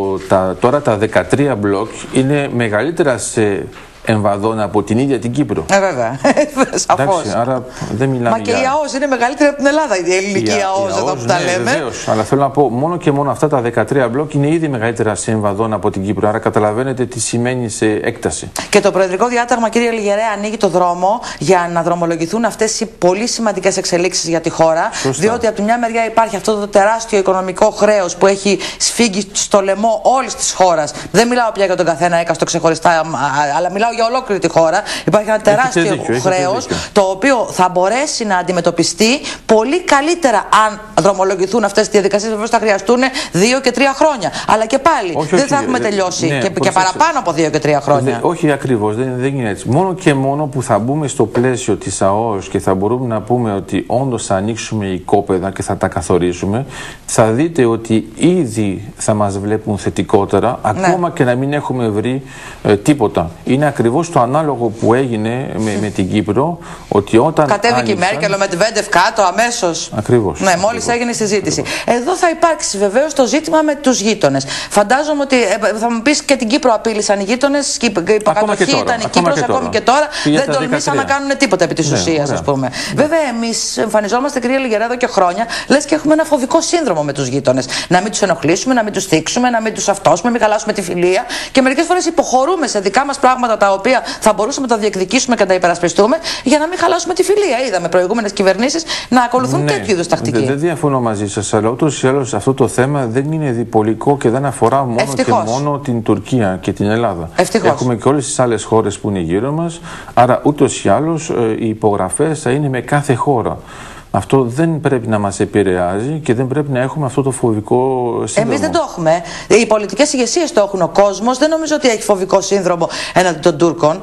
τώρα τα 13 μπλοκ είναι μεγαλύτερα σε εμβαδών από την ίδια την Κύπρο.
Βέβαια. Σαφώς.
Άρα δεν μιλάμε.
Μα και η ΑΟΣ είναι μεγαλύτερη από την Ελλάδα, η ελληνική ΑΟΣ εδώ που τα λέμε.
Βεβαίως. Αλλά θέλω να πω, μόνο και μόνο αυτά τα 13 μπλοκ είναι ήδη μεγαλύτερα σε εμβαδών από την Κύπρο. Άρα καταλαβαίνετε τι σημαίνει σε έκταση.
Και το Προεδρικό Διάταγμα, κύριε Λιγερέ, ανοίγει το δρόμο για να δρομολογηθούν αυτές οι πολύ σημαντικές εξελίξεις για τη χώρα. Σωστά. Διότι από τη μια μεριά υπάρχει αυτό το τεράστιο οικονομικό χρέος που έχει σφίγγει στο λαιμό όλης της χώρας. Δεν μιλάω πια για τον καθένα έκαστο ξεχωριστά, αλλά μιλάω για ολόκληρη τη χώρα. Υπάρχει ένα τεράστιο χρέος, το οποίο θα μπορέσει να αντιμετωπιστεί πολύ καλύτερα αν δρομολογηθούν αυτές τις διαδικασίες. Βεβαίως θα χρειαστούν 2 και 3 χρόνια. Αλλά και πάλι δεν θα έχουμε τελειώσει και παραπάνω από 2 και 3 χρόνια.
Όχι ακριβώς, δεν είναι έτσι. Μόνο και μόνο που θα μπούμε στο πλαίσιο της ΑΟΣ και θα μπορούμε να πούμε ότι όντως θα ανοίξουμε οικόπεδα και θα τα καθορίσουμε, θα δείτε ότι ήδη θα μας βλέπουν θετικότερα, ακόμα και να μην έχουμε βρει τίποτα. Είναι ακριβώς το ανάλογο που έγινε με την Κύπρο, ότι όταν
κατέβηκε η Μέρκελ με τη Βέντεφ κάτω αμέσως.
Ακριβώς.
Ναι, μόλις έγινε η συζήτηση. Εδώ θα υπάρξει βεβαίως το ζήτημα με τους γείτονες. Φαντάζομαι ότι θα μου πεις και την Κύπρο απείλησαν οι γείτονες, η υποκατοχή ήταν η Κύπρος, ακόμη και τώρα δεν τολμήσαν να κάνουν τίποτα επί της ουσίας, ας πούμε. Βέβαια, εμείς εμφανιζόμαστε, κυρία Λιγερέ, εδώ και χρόνια, λες και έχουμε ένα φοβικό σύνδρομο με τους γείτονες. Να μην τους ενοχλήσουμε, να μην τους θίξουμε, να μην τους αυτόσουμε, να μην χαλάσουμε τη φιλία. Και μερικές φορές υποχωρούμε σε δικά μας πράγματα τα οποία θα μπορούσαμε να τα διεκδικήσουμε και να τα υπερασπιστούμε για να μην χαλάσουμε τη φιλία. Είδαμε προηγούμενες κυβερνήσεις να ακολουθούν τέτοιου είδους τακτική.
Δεν διαφωνώ μαζί σας, αλλά ούτως ή άλλως αυτό το θέμα δεν είναι διπολικό και δεν αφορά μόνο και μόνο την Τουρκία και την Ελλάδα.
Ευτυχώς.
Έχουμε και όλες τις άλλες χώρες που είναι γύρω μας. Άρα ούτως ή άλλως οι υπογραφές θα είναι με κάθε χώρα. Αυτό δεν πρέπει να μας επηρεάζει και δεν πρέπει να έχουμε αυτό το φοβικό σύνδρομο.
Εμείς δεν το έχουμε. Οι πολιτικές ηγεσίες το έχουν, ο κόσμος. Δεν νομίζω ότι έχει φοβικό σύνδρομο έναντι των Τούρκων.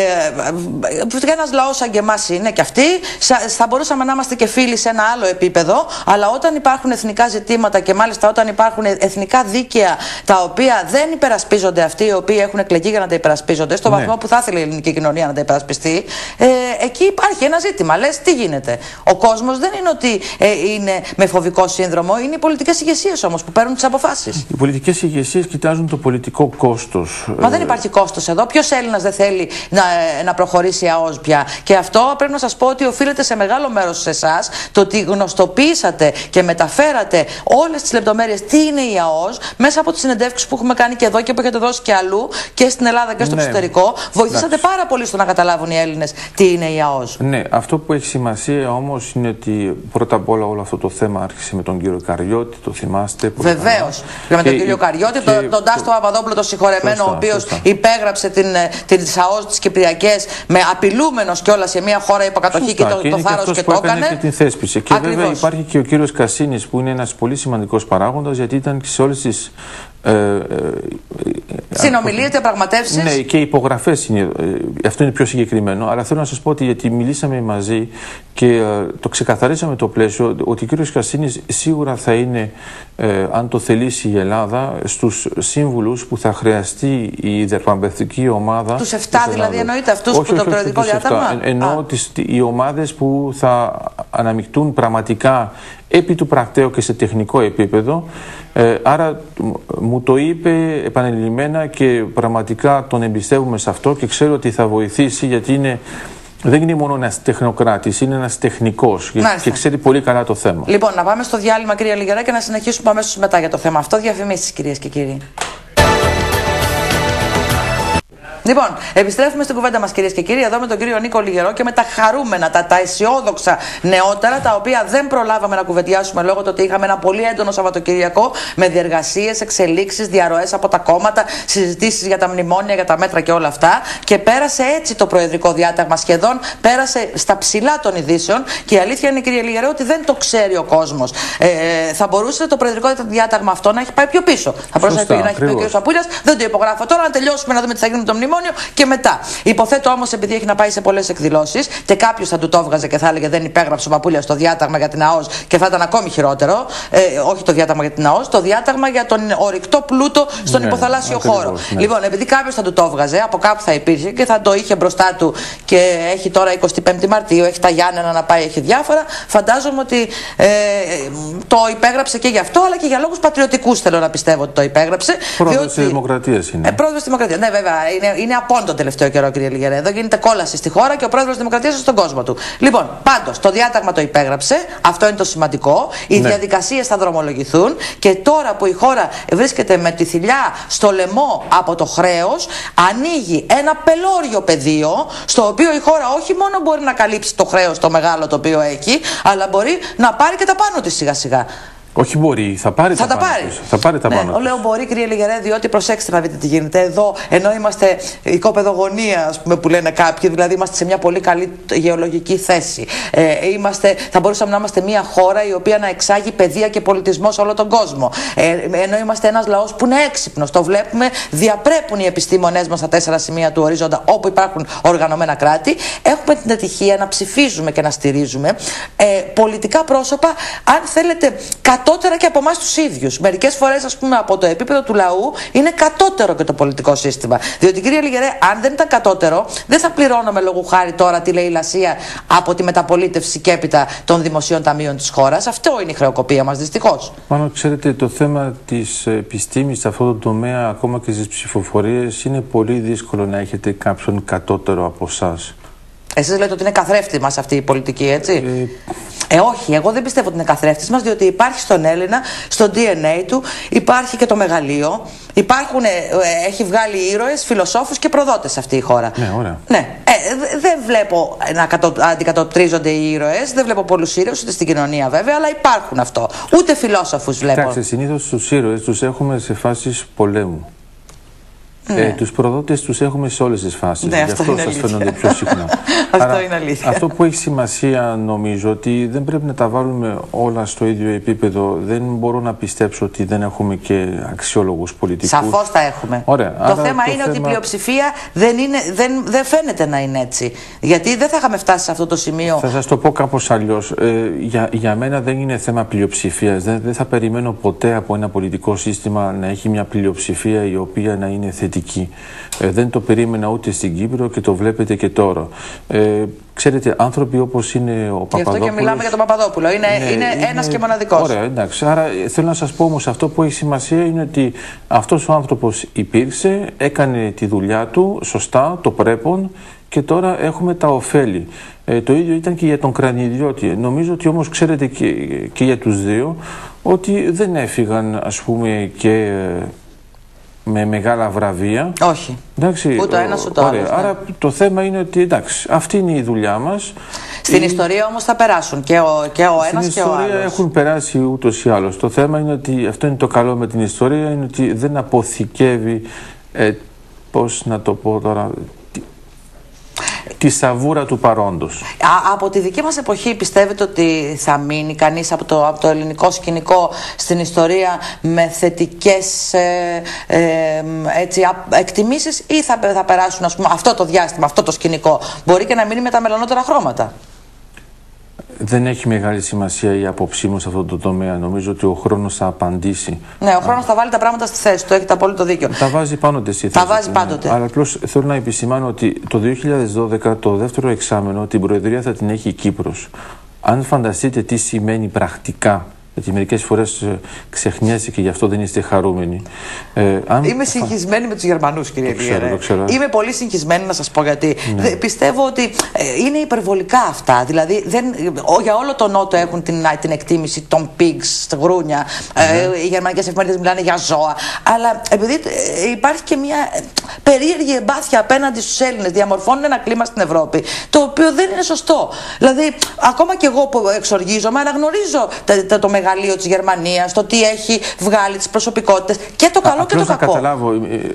Ένας λαός σαν και εμάς είναι και αυτοί. Θα μπορούσαμε να είμαστε και φίλοι σε ένα άλλο επίπεδο, αλλά όταν υπάρχουν εθνικά ζητήματα και μάλιστα όταν υπάρχουν εθνικά δίκαια τα οποία δεν υπερασπίζονται αυτοί οι οποίοι έχουν εκλεγεί για να τα υπερασπίζονται, στο βαθμό που θα ήθελε η ελληνική κοινωνία να τα υπερασπιστεί, εκεί υπάρχει ένα ζήτημα. Λες, τι γίνεται. Ο κόσμος κόσμος δεν είναι ότι είναι με φοβικό σύνδρομο, είναι οι πολιτικές ηγεσίες όμως που παίρνουν τις αποφάσεις.
Οι πολιτικές ηγεσίες κοιτάζουν το πολιτικό κόστος.
Μα δεν υπάρχει κόστος εδώ. Ποιος Έλληνας δεν θέλει να προχωρήσει η ΑΟΣ πια? Και αυτό πρέπει να σας πω ότι οφείλεται σε μεγάλο μέρος σε εσάς, το ότι γνωστοποίησατε και μεταφέρατε όλες τις λεπτομέρειες τι είναι η ΑΟΣ μέσα από τις συνεντεύξεις που έχουμε κάνει και εδώ και που έχετε δώσει και αλλού και στην Ελλάδα και στο εξωτερικό. Βοηθήσατε πάρα πολύ στο να καταλάβουν οι Έλληνες τι είναι η ΑΟΣ.
Ναι, αυτό που έχει σημασία όμως είναι ότι πρώτα απ' όλα όλο αυτό το θέμα άρχισε με τον κύριο Καριώτη, το θυμάστε?
Βεβαίως. Με τον κύριο Καριώτη, τον Τάστο Παπαδόπουλο, το συγχωρεμένο, ο οποίος υπέγραψε τις ΑΟΣ τις Κυπριακές με απειλούμενος κιόλας σε μια χώρα υποκατοχή και το θάρρος και το έκανε.
Και την θέσπισε. Και βέβαια υπάρχει και ο κύριος Κασίνης που είναι ένας πολύ σημαντικός παράγοντας, γιατί ήταν σε όλες τις
συνομιλίες, διαπραγματεύσεις.
Ναι, και υπογραφές είναι. Αυτό είναι πιο συγκεκριμένο. Αλλά θέλω να σας πω ότι γιατί μιλήσαμε μαζί και το ξεκαθαρίσαμε το πλαίσιο, ότι ο κύριος Κασίνης σίγουρα θα είναι, αν το θελήσει η Ελλάδα, στους σύμβουλους που θα χρειαστεί η διαπραγματευτική ομάδα.
Τους 7 δηλαδή εννοείται, αυτούς που το προεδρικό διάταγμα?
Εννοώ οι ομάδες που θα αναμειχτούν πραγματικά επί του πρακτέου και σε τεχνικό επίπεδο. Άρα μου το είπε επανειλημμένα και πραγματικά τον εμπιστεύουμε σε αυτό και ξέρω ότι θα βοηθήσει, γιατί δεν είναι μόνο ένας τεχνοκράτης, είναι ένας τεχνικός και ξέρει πολύ καλά το θέμα.
Λοιπόν, να πάμε στο διάλειμμα, κυρία Λιγερά, και να συνεχίσουμε αμέσως μετά για το θέμα αυτό. Διαφημίσεις, κυρίες και κύριοι. Λοιπόν, επιστρέφουμε στην κουβέντα μας, κυρίες και κύριοι, εδώ με τον κύριο Νίκο Λιγερό και με τα χαρούμενα, τα αισιόδοξα νεότερα, τα οποία δεν προλάβαμε να κουβεντιάσουμε λόγω του ότι είχαμε ένα πολύ έντονο Σαββατοκυριακό με διεργασίες, εξελίξεις, διαρροές από τα κόμματα, συζητήσεις για τα μνημόνια, για τα μέτρα και όλα αυτά. Και πέρασε έτσι το προεδρικό διάταγμα, σχεδόν πέρασε στα ψηλά των ειδήσεων. Και η αλήθεια είναι, κύριε Λιγερό, ότι δεν το ξέρει ο κόσμος. Θα μπορούσε το προεδρικό διάταγμα αυτό να έχει πάει πιο πίσω. Θα μπορούσε να έχει πει ο κ. Σαπούλιας, δεν το υπογράφω τώρα, να τελειώσουμε να δούμε τι θα γίνει με το μνημόνιο και μετά. Υποθέτω όμως, επειδή έχει να πάει σε πολλές εκδηλώσεις και κάποιος θα του το έβγαζε και θα έλεγε δεν υπέγραψε ο Παπούλιας το διάταγμα για την ΑΟΣ, και θα ήταν ακόμη χειρότερο. Όχι το διάταγμα για την ΑΟΣ, το διάταγμα για τον ορυκτό πλούτο στον υποθαλάσσιο χώρο. Ναι. Λοιπόν, επειδή κάποιος θα του το έβγαζε, από κάπου θα υπήρχε και θα το είχε μπροστά του και έχει τώρα 25η Μαρτίου, έχει τα Γιάννενα να πάει, έχει διάφορα. Φαντάζομαι ότι το υπέγραψε και γι' αυτό, αλλά και για λόγους πατριωτικούς θέλω να πιστεύω ότι το υπέγραψε.
Πρόεδρος της Δημοκρατίας είναι.
Πρόεδρος της Δημοκρατίας. Ναι, βέβαια, είναι απόν τον τελευταίο καιρό, κύριε Λιγερέ. Εδώ γίνεται κόλαση στη χώρα και ο πρόεδρος της Δημοκρατίας στον κόσμο του. Λοιπόν, πάντως, το διάταγμα το υπέγραψε. Αυτό είναι το σημαντικό. Οι διαδικασίες θα δρομολογηθούν και τώρα που η χώρα βρίσκεται με τη θηλιά στο λαιμό από το χρέος, ανοίγει ένα πελώριο πεδίο στο οποίο η χώρα όχι μόνο μπορεί να καλύψει το χρέος το μεγάλο το οποίο έχει, αλλά μπορεί να πάρει και τα πάνω της σιγά-σιγά.
Όχι μπορεί, θα πάρει τα πάνω της.
Λέω μπορεί, κύριε Λιγερέ, διότι προσέξτε να δείτε τι γίνεται. Εδώ, ενώ είμαστε οικοπεδογωνία, ας πούμε, που λένε κάποιοι, δηλαδή είμαστε σε μια πολύ καλή γεωλογική θέση. Θα μπορούσαμε να είμαστε μια χώρα η οποία να εξάγει παιδεία και πολιτισμό σε όλο τον κόσμο. Ενώ είμαστε ένας λαός που είναι έξυπνος. Το βλέπουμε, διαπρέπουν οι επιστήμονές μας στα 4 σημεία του ορίζοντα όπου υπάρχουν οργανωμένα κράτη. Έχουμε την ατυχία να ψηφίζουμε και να στηρίζουμε πολιτικά πρόσωπα, αν θέλετε, κατώτερα και από εμάς τους ίδιους. Μερικές φορές, ας πούμε, από το επίπεδο του λαού είναι κατώτερο και το πολιτικό σύστημα. Διότι, κύριε Λιγερέ, αν δεν ήταν κατώτερο, δεν θα πληρώνουμε λόγου χάρη τώρα τη λαιλασία από τη μεταπολίτευση και έπειτα των δημοσίων ταμείων της χώρας. Αυτό είναι η χρεοκοπία μας, δυστυχώς.
Πάνω, ξέρετε, το θέμα της επιστήμης σε αυτό το τομέα, ακόμα και στις ψηφοφορίες, είναι πολύ δύσκολο να έχετε κάποιον κατώτερο από εσάς.
Εσείς λέτε ότι είναι καθρέφτη μας αυτή η πολιτική, έτσι? Όχι, εγώ δεν πιστεύω ότι είναι καθρέφτης μας, διότι υπάρχει στον Έλληνα, στο DNA του, υπάρχει και το μεγαλείο. Έχει βγάλει ήρωες, φιλοσόφους και προδότες αυτή η χώρα.
Ναι, ωραία.
Ναι. Δεν βλέπω να αντικατοπτρίζονται οι ήρωες, δεν βλέπω πολλούς ήρωες, ούτε στην κοινωνία βέβαια, αλλά υπάρχουν αυτό. Ούτε φιλόσοφους βλέπω.
Κοιτάξτε, συνήθως τους ήρωες τους έχουμε σε φάσεις πολέμου. Ναι. Τους προδότες τους έχουμε σε όλες τις φάσεις.
Ναι,
γι' αυτό σας φαίνονται πιο συχνά.
Αυτό είναι αλήθεια.
Αυτό που έχει σημασία, νομίζω, ότι δεν πρέπει να τα βάλουμε όλα στο ίδιο επίπεδο. Δεν μπορώ να πιστέψω ότι δεν έχουμε και αξιόλογους πολιτικούς.
Σαφώς τα έχουμε.
Ωραία.
Το θέμα είναι ότι η πλειοψηφία δεν φαίνεται να είναι έτσι. Γιατί δεν θα είχαμε φτάσει σε αυτό το σημείο.
Θα σας το πω κάπως αλλιώς. Για μένα δεν είναι θέμα πλειοψηφίας. Δεν θα περιμένω ποτέ από ένα πολιτικό σύστημα να έχει μια πλειοψηφία η οποία να είναι θετική θετική. Δεν το περίμενα ούτε στην Κύπρο και το βλέπετε και τώρα. Ξέρετε, άνθρωποι όπως είναι ο Παπαδόπουλος... Γι' αυτό
και μιλάμε για τον Παπαδόπουλο. Είναι ένας και μοναδικός.
Ωραία, εντάξει. Άρα θέλω να σας πω όμως, αυτό που έχει σημασία είναι ότι αυτός ο άνθρωπος υπήρξε, έκανε τη δουλειά του σωστά, το πρέπον, και τώρα έχουμε τα ωφέλη. Το ίδιο ήταν και για τον Κρανιδιώτη. Νομίζω ότι όμως ξέρετε και για τους δύο ότι δεν έφυγαν, ας πούμε, και με μεγάλα βραβεία.
Όχι.
Εντάξει,
ούτε ένας ούτε άλλος. Ναι.
Άρα το θέμα είναι ότι εντάξει, αυτή είναι η δουλειά μας.
Στην ιστορία όμως θα περάσουν και ο ένας και ο άλλος.
Στην ιστορία έχουν περάσει ούτως ή άλλως. Το θέμα είναι ότι αυτό είναι το καλό με την ιστορία, είναι ότι δεν αποθηκεύει, πώς να το πω τώρα, τη σαβούρα του παρόντος.
Από τη δική μας εποχή πιστεύετε ότι θα μείνει κανείς από το ελληνικό σκηνικό στην ιστορία με θετικές εκτιμήσεις, ή θα περάσουν, ας πούμε, αυτό το διάστημα, αυτό το σκηνικό μπορεί και να μείνει με τα μελανότερα χρώματα?
Δεν έχει μεγάλη σημασία η άποψή μου σε αυτό το τομέα. Νομίζω ότι ο χρόνος θα απαντήσει.
Ναι, ο χρόνος θα βάλει τα πράγματα στη θέση του. Έχετε απόλυτο δίκιο.
Τα βάζει πάντοτε στη θέση.
Τα βάζει πάντοτε.
Αλλά απλώς θέλω να επισημάνω ότι το 2012, το δεύτερο εξάμενο, την Προεδρία θα την έχει η Κύπρος. Αν φανταστείτε τι σημαίνει πρακτικά, γιατί μερικές φορές ξεχνιέστε και γι' αυτό δεν είστε χαρούμενοι.
Είμαι συγχυσμένη με τους Γερμανούς, κύριε Βιέρε.
Το ξέρω.
Είμαι πολύ συγχυσμένη, να σας πω γιατί. Ναι. Πιστεύω ότι είναι υπερβολικά αυτά. Δηλαδή, για όλο τον Νότο έχουν την εκτίμηση των pigs, γρούνια. Οι γερμανικές εφημερίδες μιλάνε για ζώα. Αλλά επειδή υπάρχει και μια περίεργη εμπάθεια απέναντι στους Έλληνες, διαμορφώνουν ένα κλίμα στην Ευρώπη το οποίο δεν είναι σωστό. Δηλαδή, ακόμα και εγώ που εξοργίζομαι, αναγνωρίζω το μεγαλείο της Γερμανίας, το τι έχει βγάλει, τις προσωπικότητες, και το καλό και το κακό.
Να καταλάβω,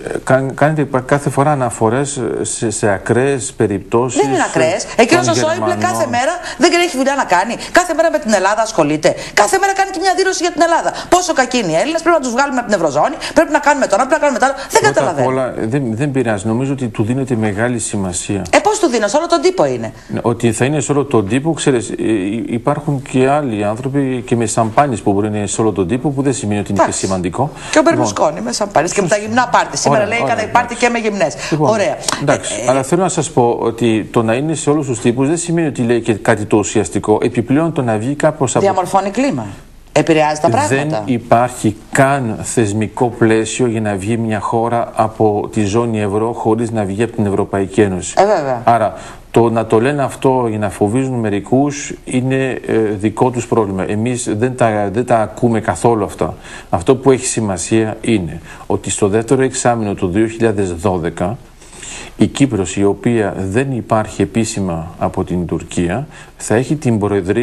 κάνετε κάθε φορά αναφορές σε ακραίες περιπτώσεις.
Δεν είναι ακραίες. Εκείνος ο Σόιμπλε κάθε μέρα δεν έχει δουλειά να κάνει. Κάθε μέρα με την Ελλάδα ασχολείται. Κάθε μέρα κάνει και μια δήλωση για την Ελλάδα. Πόσο κακοί είναι οι Έλληνες, πρέπει να τους βγάλουμε από την Ευρωζώνη, πρέπει να κάνουμε το ένα, πρέπει να κάνουμε το άλλο. Δεν καταλαβαίνω.
Δεν πειράζει. Νομίζω ότι του δίνεται μεγάλη σημασία.
Πώς του δίνω, σε όλο τον τύπο είναι.
Ότι θα είναι σε όλο τον τύπο, ξέρεις, υπάρχουν και άλλοι άνθρωποι και με σαμπάνιες που μπορεί να είναι σε όλο τον τύπο, που δεν σημαίνει ότι είναι και σημαντικό.
Και ο Μπερλουσκόνη με σαμπάνιες και με τα γυμνά πάρτι. Σήμερα λέει έκανε πάρτι και με γυμνές. Ωραία.
Εντάξει, αλλά θέλω να σας πω ότι το να είναι σε όλους τους τύπους δεν σημαίνει ότι λέει και κάτι το ουσιαστικό. Επιπλέον το να βγει κάπως από...
Διαμορφώνει κλίμα. Επηρεάζει τα πράγματα.
Δεν υπάρχει καν θεσμικό πλαίσιο για να βγει μια χώρα από τη ζώνη ευρώ χωρίς να βγει από την Ευρωπαϊκή Ένωση.
Βέβαια.
Άρα το να το λένε αυτό για να φοβίζουν μερικούς είναι δικό τους πρόβλημα. Εμείς δεν τα ακούμε καθόλου αυτά. Αυτό που έχει σημασία είναι ότι στο δεύτερο εξάμηνο του 2012 η Κύπρος, η οποία δεν υπάρχει επίσημα από την Τουρκία, θα έχει την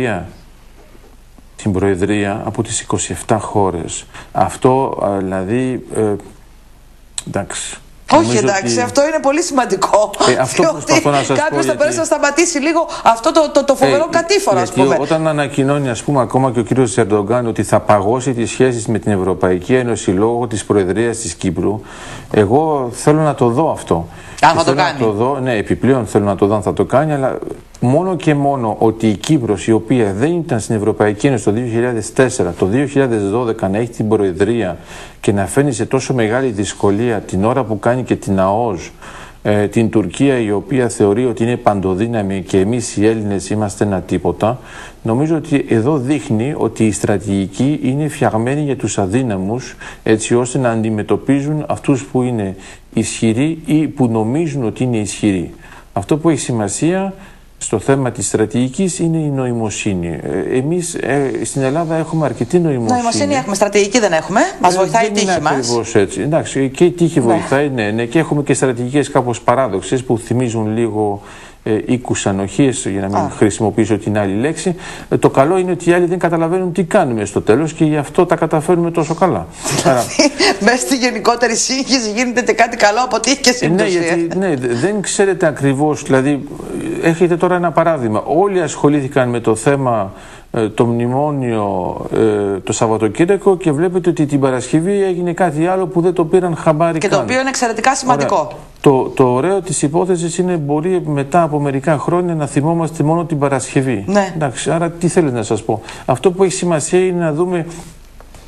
Προεδρία από τις 27 χώρες. Αυτό δηλαδή, εντάξει.
Όχι, εντάξει, αυτό είναι πολύ σημαντικό.
Αυτό προσπαθώ να σας πω.
Κάποιος θα μπορέσει να σταματήσει λίγο αυτό το φοβερό κατήφορο, ας πούμε.
Όταν ανακοινώνει, ας πούμε, ακόμα και ο κύριος Ερντογκάν ότι θα παγώσει τις σχέσεις με την Ευρωπαϊκή Ένωση λόγω της Προεδρίας της Κύπρου, εγώ θέλω να το δω αυτό.
Αν θα το κάνει.
Ναι, επιπλέον θέλω να το δω αν θα το κάνει, αλλά μόνο και μόνο ότι η Κύπρος, η οποία δεν ήταν στην Ευρωπαϊκή Ένωση το 2004, το 2012 να έχει την Προεδρία και να φαίνει σε τόσο μεγάλη δυσκολία την ώρα που κάνει και την ΑΟΣ, την Τουρκία, η οποία θεωρεί ότι είναι παντοδύναμη και εμείς οι Έλληνες είμαστε ένα τίποτα, νομίζω ότι εδώ δείχνει ότι η στρατηγική είναι φτιαγμένη για τους αδύναμους, έτσι ώστε να αντιμετωπίζουν αυτούς που είναι ισχυροί ή που νομίζουν ότι είναι ισχυροί. Αυτό που έχει σημασία στο θέμα της στρατηγικής είναι η νοημοσύνη. Εμείς στην Ελλάδα έχουμε αρκετή νοημοσύνη.
Νοημοσύνη έχουμε, στρατηγική δεν έχουμε. Μας βοηθάει η τύχη μας.
Ακριβώς έτσι. Εντάξει, και η τύχη βοηθάει, ναι, και έχουμε και στρατηγικές κάπως παράδοξες που θυμίζουν λίγο οίκους ανοχής, για να μην χρησιμοποιήσω την άλλη λέξη. Το καλό είναι ότι οι άλλοι δεν καταλαβαίνουν τι κάνουμε στο τέλος και γι' αυτό τα καταφέρουμε τόσο καλά.
Μέσα στη γενικότερη σύγχυση γίνεται και κάτι καλό από τύχη και σύμπτωση.
Ναι, δεν ξέρετε ακριβώς. Δηλαδή, έχετε τώρα ένα παράδειγμα. Όλοι ασχολήθηκαν με το θέμα το μνημόνιο το Σαββατοκύριακο και βλέπετε ότι την Παρασκευή έγινε κάτι άλλο που δεν το πήραν χαμπάρι καν.
Και το οποίο είναι εξαιρετικά σημαντικό.
Ωραία. Το ωραίο της υπόθεσης είναι μπορεί μετά από μερικά χρόνια να θυμόμαστε μόνο την Παρασκευή.
Ναι.
Εντάξει, άρα τι θέλετε να σας πω. Αυτό που έχει σημασία είναι να δούμε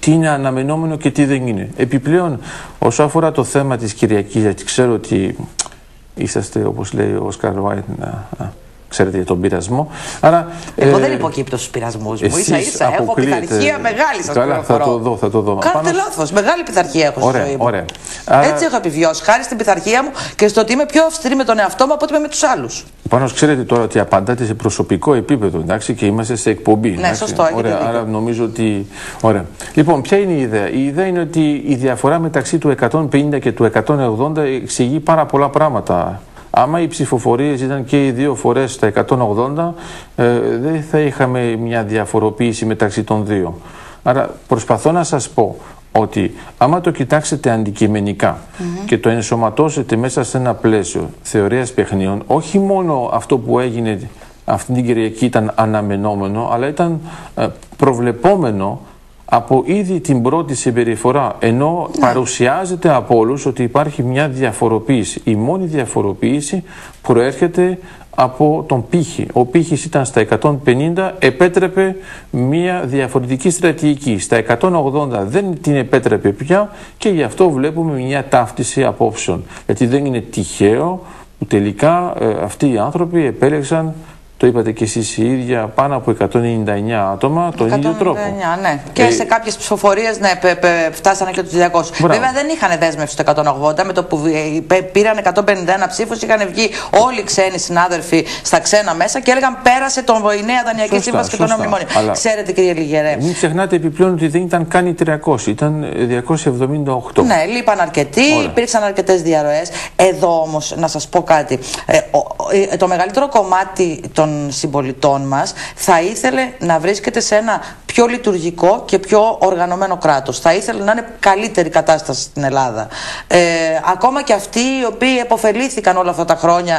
τι είναι αναμενόμενο και τι δεν είναι. Επιπλέον, όσο αφορά το θέμα της Κυριακής, γιατί ξέρω ότι είσαστε, όπως λέει ο Όσκαρ Βάιλντ, ξέρετε για τον πειρασμό. Άρα,
εγώ δεν υποκύπτω στους πειρασμούς μου. Ίσα-ίσα έχω πειθαρχία μεγάλη, σας πληροφορώ.
Θα το δω.
Κάνετε λάθος. Μεγάλη πειθαρχία έχω στη ζωή μου.
Ωραία.
Έτσι έχω επιβιώσει. Χάρη στην πειθαρχία μου και στο ότι είμαι πιο αυστηρή με τον εαυτό μου από ότι είμαι με τους άλλους.
Πάνω, ξέρετε τώρα ότι απαντάτε σε προσωπικό επίπεδο, εντάξει, και είμαστε σε εκπομπή.
Ναι,
εντάξει.
σωστό.
Ωραία, άρα νομίζω ότι. Ωραία. Λοιπόν, ποια είναι η ιδέα? Η ιδέα είναι ότι η διαφορά μεταξύ του 150 και του 180 εξηγεί πάρα πολλά πράγματα. Άμα οι ψηφοφορίες ήταν και οι δύο φορές στα 180, δεν θα είχαμε μια διαφοροποίηση μεταξύ των δύο. Άρα προσπαθώ να σας πω ότι άμα το κοιτάξετε αντικειμενικά και το ενσωματώσετε μέσα σε ένα πλαίσιο θεωρίας παιχνίων, όχι μόνο αυτό που έγινε αυτή την Κυριακή ήταν αναμενόμενο, αλλά ήταν προβλεπόμενο από ήδη την πρώτη συμπεριφορά, ενώ παρουσιάζεται από όλους ότι υπάρχει μια διαφοροποίηση. Η μόνη διαφοροποίηση προέρχεται από τον πύχη. Ο πύχης ήταν στα 150, επέτρεπε μια διαφορετική στρατηγική. Στα 180 δεν την επέτρεπε πια και γι' αυτό βλέπουμε μια ταύτιση απόψεων. Γιατί δεν είναι τυχαίο που τελικά αυτοί οι άνθρωποι επέλεξαν, το είπατε και εσείς οι ίδια, πάνω από 199 άτομα τον ίδιο τρόπο.
Ναι. Και σε κάποιες ψηφοφορίες φτάσανε και τους 200. Βέβαια δεν είχαν δέσμευση το 180, με το που πήραν 151 ψήφους είχαν βγει όλοι οι ξένοι συνάδελφοι στα ξένα μέσα και έλεγαν πέρασε η νέα δανειακή σύμβαση και το νέο μνημόνιο. Αλλά ξέρετε, κύριε Λιγερέ.
Μην ξεχνάτε επιπλέον ότι δεν ήταν καν οι 300, ήταν 278.
Ναι, λείπαν αρκετοί, υπήρξαν αρκετές διαρροές. Εδώ όμως να σας πω κάτι. Το μεγαλύτερο κομμάτι των συμπολιτών μας θα ήθελε να βρίσκεται σε ένα πιο λειτουργικό και πιο οργανωμένο κράτος. Θα ήθελε να είναι καλύτερη κατάσταση στην Ελλάδα. Ακόμα και αυτοί οι οποίοι επωφελήθηκαν όλα αυτά τα χρόνια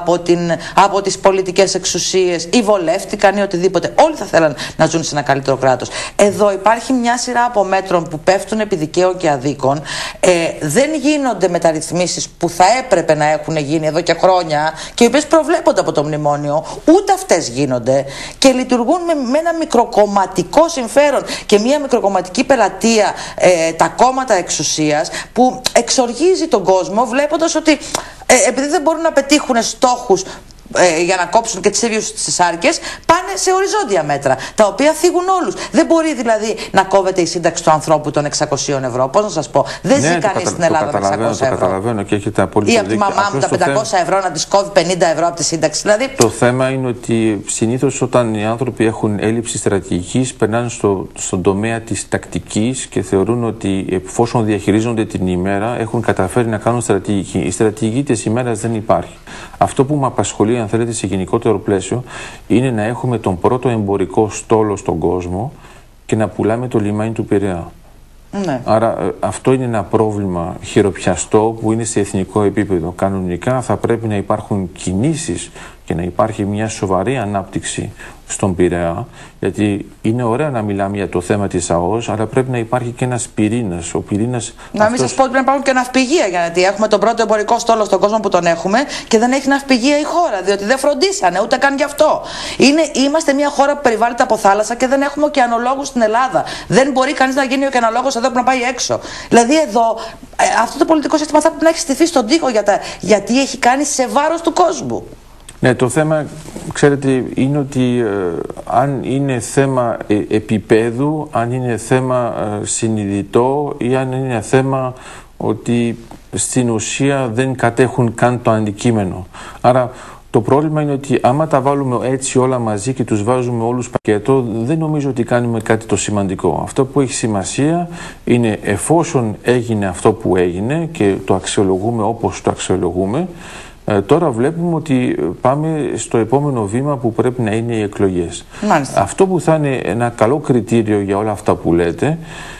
από τις πολιτικές εξουσίες ή βολεύτηκαν ή οτιδήποτε, όλοι θα θέλαν να ζουν σε ένα καλύτερο κράτος. Εδώ υπάρχει μια σειρά από μέτρων που πέφτουν επί δικαίων και αδίκων. Δεν γίνονται μεταρρυθμίσεις που θα έπρεπε να έχουν γίνει εδώ και χρόνια και οι οποίες προβλέπονται από το μνημόνιο. Ούτε αυτές γίνονται και λειτουργούν με ένα μικροκομματικό συμφέρον και μια μικροκομματική πελατεία, τα κόμματα εξουσίας, που εξοργίζει τον κόσμο βλέποντας ότι επειδή δεν μπορούν να πετύχουν στόχους για να κόψουν και τις ίδιες τις άρκες, πάνε σε οριζόντια μέτρα, τα οποία θίγουν όλους. Δεν μπορεί δηλαδή να κόβεται η σύνταξη του ανθρώπου των 600 ευρώ. Πώς να σας πω, δεν ζει κανείς στην Ελλάδα με 600 ευρώ.
Το καταλαβαίνω και έχετε απόλυτο
δίκιο. Ή από τη μαμά μου τα 500 ευρώ να της κόβει 50 ευρώ από τη σύνταξη. Δηλαδή...
Το θέμα είναι ότι συνήθως όταν οι άνθρωποι έχουν έλλειψη στρατηγικής, περνάνε στον τομέα της τακτικής και θεωρούν ότι εφόσον διαχειρίζονται την ημέρα, έχουν καταφέρει να κάνουν στρατηγική. Η στρατηγική της ημέρας δεν υπάρχει. Αυτό που με απασχολεί, αν θέλετε, σε γενικότερο πλαίσιο, είναι να έχουμε τον πρώτο εμπορικό στόλο στον κόσμο και να πουλάμε το λιμάνι του Πειραιά. Ναι. Άρα αυτό είναι ένα πρόβλημα χειροπιαστό που είναι σε εθνικό επίπεδο. Κανονικά θα πρέπει να υπάρχουν κινήσεις και να υπάρχει μια σοβαρή ανάπτυξη στον Πειραιά, γιατί είναι ωραία να μιλάμε για το θέμα της ΑΟΣ, αλλά πρέπει να υπάρχει και ένας πυρήνας. Ο πυρήνας
να μην σας πω ότι πρέπει να υπάρχουν και ναυπηγεία, γιατί έχουμε τον πρώτο εμπορικό στόλο στον κόσμο που τον έχουμε και δεν έχει ναυπηγεία η χώρα, διότι δεν φροντίσανε ούτε καν γι' αυτό. Είμαστε μια χώρα που περιβάλλεται από θάλασσα και δεν έχουμε ωκεανολόγους στην Ελλάδα. Δεν μπορεί κανείς να γίνει ωκεανολόγος εδώ που να πάει έξω. Δηλαδή εδώ αυτό το πολιτικό σύστημα θα πρέπει να έχει στηθεί στον τοίχο γιατί έχει κάνει σε βάρος του κόσμου.
Ναι, το θέμα, ξέρετε, είναι ότι αν είναι θέμα επίπεδου, αν είναι θέμα συνειδητό ή αν είναι θέμα ότι στην ουσία δεν κατέχουν καν το αντικείμενο. Άρα το πρόβλημα είναι ότι άμα τα βάλουμε έτσι όλα μαζί και τους βάζουμε όλους πακέτο, δεν νομίζω ότι κάνουμε κάτι το σημαντικό. Αυτό που έχει σημασία είναι εφόσον έγινε αυτό που έγινε και το αξιολογούμε όπως το αξιολογούμε, τώρα βλέπουμε ότι πάμε στο επόμενο βήμα που πρέπει να είναι οι εκλογές. Μάλιστα. Αυτό που θα είναι ένα καλό κριτήριο για όλα αυτά που λέτε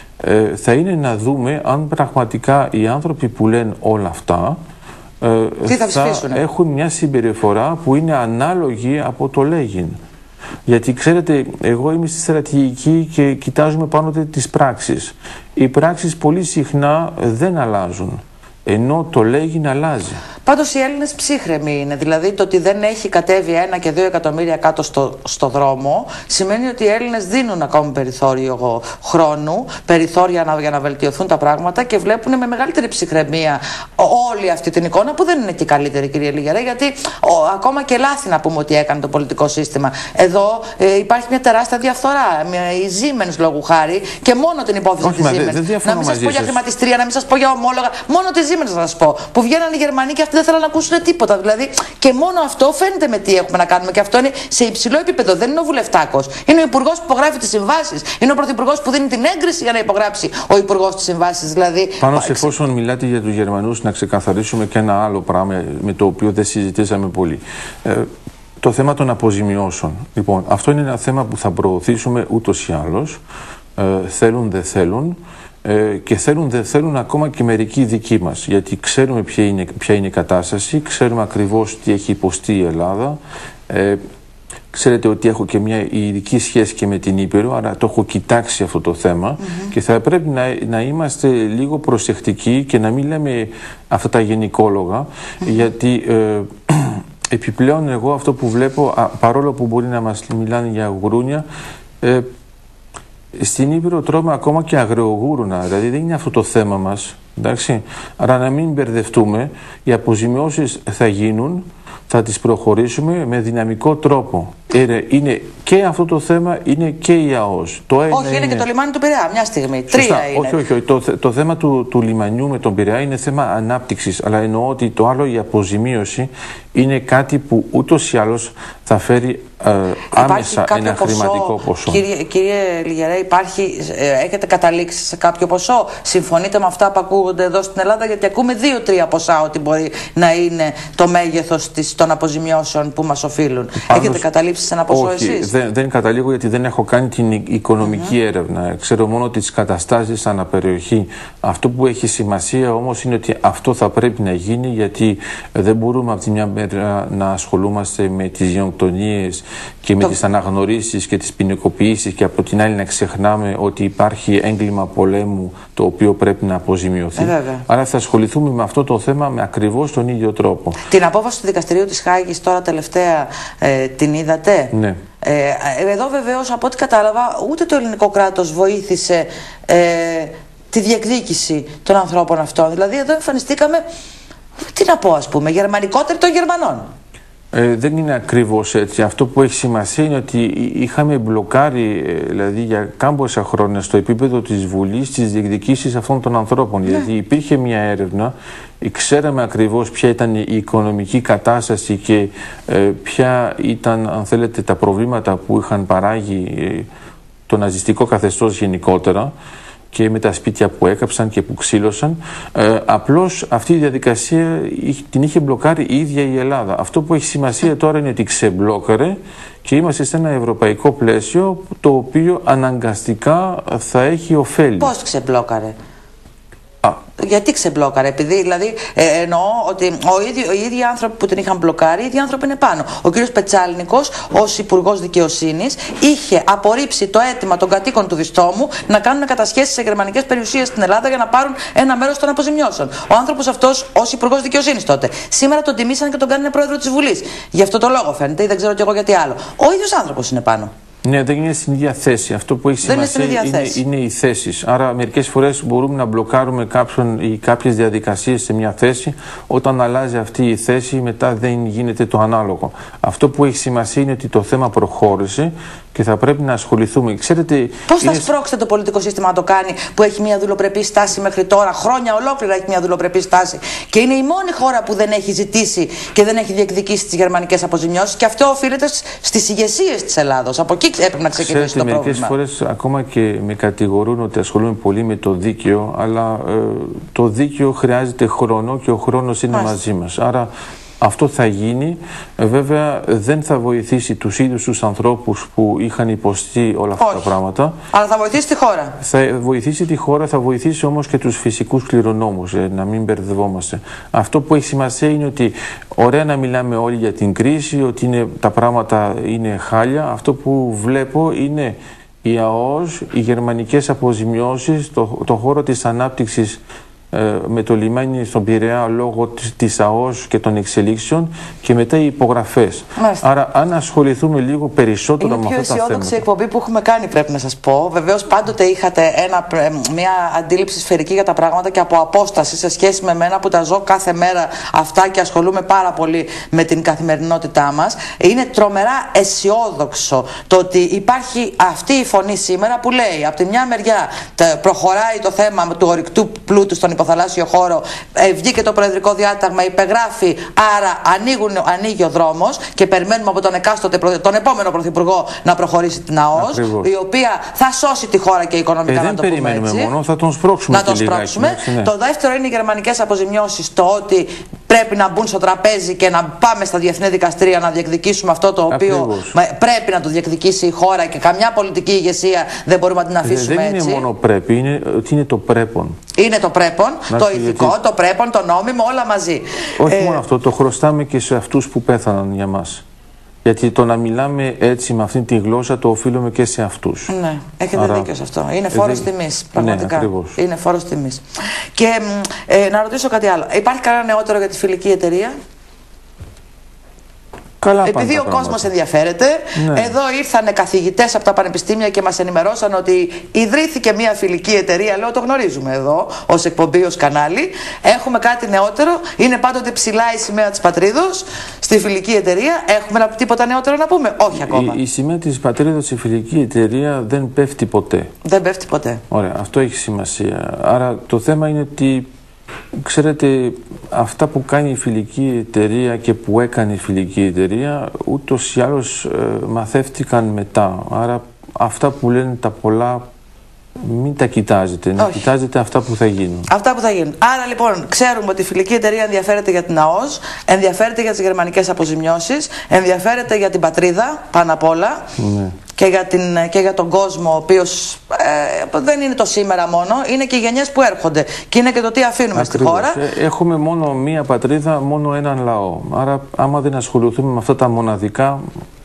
θα είναι να δούμε αν πραγματικά οι άνθρωποι που λένε όλα αυτά θα έχουν μια συμπεριφορά που είναι ανάλογη από το λέγειν. Γιατί ξέρετε, εγώ είμαι στη στρατηγική και κοιτάζουμε πάντοτε τις πράξεις. Οι πράξεις πολύ συχνά δεν αλλάζουν, ενώ το λέγειν αλλάζει.
Πάντως οι Έλληνες ψύχρεμοι είναι. Δηλαδή το ότι δεν έχει κατέβει 1 και 2 εκατομμύρια κάτω στο δρόμο σημαίνει ότι οι Έλληνες δίνουν ακόμη περιθώριο χρόνου, περιθώρια για να βελτιωθούν τα πράγματα και βλέπουν με μεγαλύτερη ψυχραιμία όλη αυτή την εικόνα που δεν είναι και καλύτερη, κυρία Λιγερέ, γιατί ακόμα και λάθη να πούμε ότι έκανε το πολιτικό σύστημα. Εδώ υπάρχει μια τεράστια διαφθορά. Η Siemens λόγου χάρη και μόνο την υπόθεση της Siemens. Να μην σας πω για χρηματιστήρια, να μην σας πω για ομόλογα, μόνο τη Siemens θα σας πω. Που βγαίνανε οι Γερμανοί και αυτοί δεν θέλουν να ακούσουν τίποτα. Δηλαδή και μόνο αυτό φαίνεται με τι έχουμε να κάνουμε. Και αυτό είναι σε υψηλό επίπεδο. Δεν είναι ο βουλευτάκος. Είναι ο υπουργός που υπογράφει τις συμβάσεις. Είναι ο πρωθυπουργός που δίνει την έγκριση για να υπογράψει ο υπουργός της συμβάσεις. Δηλαδή,
πάνω σε εφόσον μιλάτε για τους Γερμανούς, να ξεκαθαρίσουμε και ένα άλλο πράγμα με το οποίο δεν συζητήσαμε πολύ. Το θέμα των αποζημιώσεων. Λοιπόν, αυτό είναι ένα θέμα που θα προωθήσουμε ούτως ή άλλως. Θέλουν, δεν θέλουν. Και θέλουν, δεν θέλουν ακόμα και μερικοί δικοί μας. Γιατί ξέρουμε ποια είναι η κατάσταση, ξέρουμε ακριβώς τι έχει υποστεί η Ελλάδα. Ξέρετε ότι έχω και μια ειδική σχέση και με την Ήπειρο, άρα το έχω κοιτάξει αυτό το θέμα και θα πρέπει να είμαστε λίγο προσεκτικοί και να μην λέμε αυτά τα γενικόλογα, γιατί επιπλέον εγώ αυτό που βλέπω, παρόλο που μπορεί να μας μιλάνε για γουρούνια, στην Ήπειρο τρώμε ακόμα και αγριογούρουνα, δηλαδή δεν είναι αυτό το θέμα μας, εντάξει. Άρα να μην μπερδευτούμε, οι αποζημιώσεις θα γίνουν, θα τις προχωρήσουμε με δυναμικό τρόπο. Είναι και αυτό το θέμα, είναι και η ΑΟΣ.
Όχι, είναι και το λιμάνι του Πειραιά, μια στιγμή.
Σωστά.
3 είναι.
Όχι. Το θέμα του λιμανιού με τον Πειραιά είναι θέμα ανάπτυξης. Αλλά εννοώ ότι το άλλο, η αποζημίωση, είναι κάτι που ούτως ή άλλως θα φέρει άμεσα ένα χρηματικό ποσό.
Κύριε Λιγερέ, έχετε καταλήξει σε κάποιο ποσό? Συμφωνείτε με αυτά που ακούγονται εδώ στην Ελλάδα? Γιατί ακούμε 2-3 ποσά ότι μπορεί να είναι το μέγεθος των αποζημιώσεων που μας οφείλουν. Έχετε καταλήξει σε ένα ποσό εσείς?
Δεν καταλήγω, γιατί δεν έχω κάνει την οικονομική έρευνα. Ξέρω μόνο τις καταστάσεις αναπεριοχή. Αυτό που έχει σημασία όμως είναι ότι αυτό θα πρέπει να γίνει, γιατί δεν μπορούμε από τη μια μέρα να ασχολούμαστε με τις γενοκτονίες και με τις αναγνωρίσεις και τις ποινικοποιήσεις και από την άλλη να ξεχνάμε ότι υπάρχει έγκλημα πολέμου το οποίο πρέπει να αποζημιωθεί. Άρα θα ασχοληθούμε με αυτό το θέμα με ακριβώς τον ίδιο τρόπο.
Την απόφαση του Δικαστηρίου της Χάγης τώρα τελευταία την είδατε?
Ναι.
Εδώ βεβαίως από ό,τι κατάλαβα ούτε το ελληνικό κράτος βοήθησε τη διεκδίκηση των ανθρώπων αυτών. Δηλαδή εδώ εμφανιστήκαμε, τι να πω, ας πούμε, γερμανικότεροι των Γερμανών.
Δεν είναι ακριβώς έτσι. Αυτό που έχει σημασία είναι ότι είχαμε μπλοκάρει, δηλαδή για κάμποσα χρόνια στο επίπεδο της Βουλής, τις διεκδικήσεις αυτών των ανθρώπων. Δηλαδή υπήρχε μια έρευνα, ξέραμε ακριβώς ποια ήταν η οικονομική κατάσταση και ποια ήταν, αν θέλετε, τα προβλήματα που είχαν παράγει το ναζιστικό καθεστώς γενικότερα και με τα σπίτια που έκαψαν και που ξύλωσαν. Απλώς αυτή η διαδικασία την είχε μπλοκάρει η ίδια η Ελλάδα. Αυτό που έχει σημασία τώρα είναι ότι ξεμπλόκαρε και είμαστε σε ένα ευρωπαϊκό πλαίσιο το οποίο αναγκαστικά θα έχει ωφέλη.
Πώς ξεμπλόκαρε? Γιατί ξεμπλόκαρε? Επειδή δηλαδή εννοώ ότι οι ίδιοι άνθρωποι που την είχαν μπλοκάρει, οι ίδιοι άνθρωποι είναι πάνω. Ο κ. Πετσάλνικος, ως Υπουργός Δικαιοσύνης, είχε απορρίψει το αίτημα των κατοίκων του Διστόμου να κάνουν κατασχέσεις σε γερμανικές περιουσίες στην Ελλάδα για να πάρουν ένα μέρος των αποζημιώσεων. Ο άνθρωπος αυτός, ως Υπουργός Δικαιοσύνης τότε, σήμερα τον τιμήσαν και τον κάνουν πρόεδρο της Βουλής. Γι' αυτό το λόγο φαίνεται, ή δεν ξέρω κι εγώ γιατί άλλο. Ο ίδιος άνθρωπος είναι πάνω.
Ναι, δεν είναι στην ίδια θέση. Αυτό που έχει σημασία είναι οι θέσεις. Άρα, μερικές φορές μπορούμε να μπλοκάρουμε κάποιες διαδικασίες σε μια θέση. Όταν αλλάζει αυτή η θέση, μετά δεν γίνεται το ανάλογο. Αυτό που έχει σημασία είναι ότι το θέμα προχώρησε και θα πρέπει να ασχοληθούμε. Ξέρετε,
πώς θα σπρώξετε το πολιτικό σύστημα να το κάνει, που έχει μια δουλοπρεπή στάση μέχρι τώρα, χρόνια ολόκληρα έχει μια δουλοπρεπή στάση, και είναι η μόνη χώρα που δεν έχει ζητήσει και δεν έχει διεκδικήσει τις γερμανικές αποζημιώσεις, και αυτό οφείλεται στις ηγεσίες της Ελλάδος. Από εκεί έπρεπε να ξεκινήσει το πρόβλημα.
Μερικές φορές ακόμα και με κατηγορούν ότι ασχολούμαι πολύ με το δίκαιο, αλλά το δίκαιο χρειάζεται χρόνο και ο χρόνος είναι μαζί μας. Άρα αυτό θα γίνει. Βέβαια δεν θα βοηθήσει τους ίδιους τους ανθρώπους που είχαν υποστεί όλα αυτά τα πράγματα.
Αλλά θα βοηθήσει τη χώρα.
Θα βοηθήσει τη χώρα, θα βοηθήσει όμως και τους φυσικούς κληρονόμους, να μην μπερδευόμαστε. Αυτό που έχει σημασία είναι ότι ωραία να μιλάμε όλοι για την κρίση, ότι τα πράγματα είναι χάλια. Αυτό που βλέπω είναι η ΑΟΣ, οι γερμανικές αποζημιώσεις, το χώρο της ανάπτυξης με το λιμάνι στον Πειραιά λόγω της ΑΟΣ και των εξελίξεων και μετά οι υπογραφές. Άρα αν ασχοληθούμε λίγο περισσότερο με αυτά τα θέματα.
Είναι πιο αισιόδοξη εκπομπή που έχουμε κάνει, πρέπει να σας πω. Βεβαίως πάντοτε είχατε μια αντίληψη σφαιρική για τα πράγματα και από απόσταση σε σχέση με μένα που τα ζω κάθε μέρα αυτά και ασχολούμαι πάρα πολύ με την καθημερινότητά μας. Είναι τρομερά αισιόδοξο το ότι υπάρχει αυτή η φωνή σήμερα που λέει από τη μια μεριά προχωράει το θέμα του ορυκτού πλούτου στον υποθαλάσσιο χώρο, βγήκε το προεδρικό διάταγμα, υπεγράφει, άρα ανοίγει ο δρόμος και περιμένουμε από τον επόμενο πρωθυπουργό να προχωρήσει την ΑΟΣ, η οποία θα σώσει τη χώρα και οικονομικά, να το πούμε έτσι.
Δεν περιμένουμε μόνο, θα τον σπρώξουμε.
Να τον σπρώξουμε. Ναι. Το δεύτερο είναι οι γερμανικές αποζημιώσεις, το ότι πρέπει να μπουν στο τραπέζι και να πάμε στα διεθνή δικαστήρια να διεκδικήσουμε αυτό το οποίο πρέπει να το διεκδικήσει η χώρα και καμιά πολιτική ηγεσία δεν μπορούμε να την αφήσουμε έτσι.
Δεν είναι μόνο πρέπει, είναι ότι είναι το πρέπον.
Είναι το πρέπον, το ηθικό, το πρέπον, το νόμιμο, όλα μαζί.
Όχι μόνο αυτό, το χρωστάμε και σε αυτούς που πέθαναν για μας. Γιατί το να μιλάμε έτσι με αυτή τη γλώσσα το οφείλουμε και σε αυτούς.
Ναι, έχετε δίκιο σε αυτό. Είναι φόρος τιμής, πραγματικά. Ναι, είναι φόρος τιμής. Και να ρωτήσω κάτι άλλο. Υπάρχει κανένα νεότερο για τη φιλική εταιρεία?
Καλά,
επειδή ο κόσμος ενδιαφέρεται, εδώ ήρθαν καθηγητές από τα πανεπιστήμια και μας ενημερώσαν ότι ιδρύθηκε μια φιλική εταιρεία. Λέω, το γνωρίζουμε εδώ ως εκπομπή, ως κανάλι. Έχουμε κάτι νεότερο. Είναι πάντοτε ψηλά η σημαία της πατρίδος στη φιλική εταιρεία. Έχουμε τίποτα νεότερο να πούμε? Όχι ακόμα.
Η σημαία της πατρίδος στη φιλική εταιρεία δεν πέφτει ποτέ.
Δεν πέφτει ποτέ.
Ωραία, αυτό έχει σημασία. Άρα το θέμα είναι ότι, ξέρετε, αυτά που κάνει η φιλική εταιρεία και που έκανε η φιλική εταιρεία ούτως ή άλλως μαθεύτηκαν μετά. Άρα αυτά που λένε τα πολλά μην τα κοιτάζετε, να κοιτάζετε αυτά που θα γίνουν.
Αυτά που θα γίνουν. Άρα λοιπόν ξέρουμε ότι η φιλική εταιρεία ενδιαφέρεται για την ΑΟΣ, ενδιαφέρεται για τις γερμανικές αποζημιώσεις, ενδιαφέρεται για την πατρίδα πάνω απ' όλα.
Ναι.
Και για τον κόσμο, ο οποίος δεν είναι το σήμερα μόνο, είναι και οι γενιές που έρχονται και είναι και το τι αφήνουμε στη χώρα.
Έχουμε μόνο μία πατρίδα, μόνο έναν λαό. Άρα άμα δεν ασχοληθούμε με αυτά τα μοναδικά,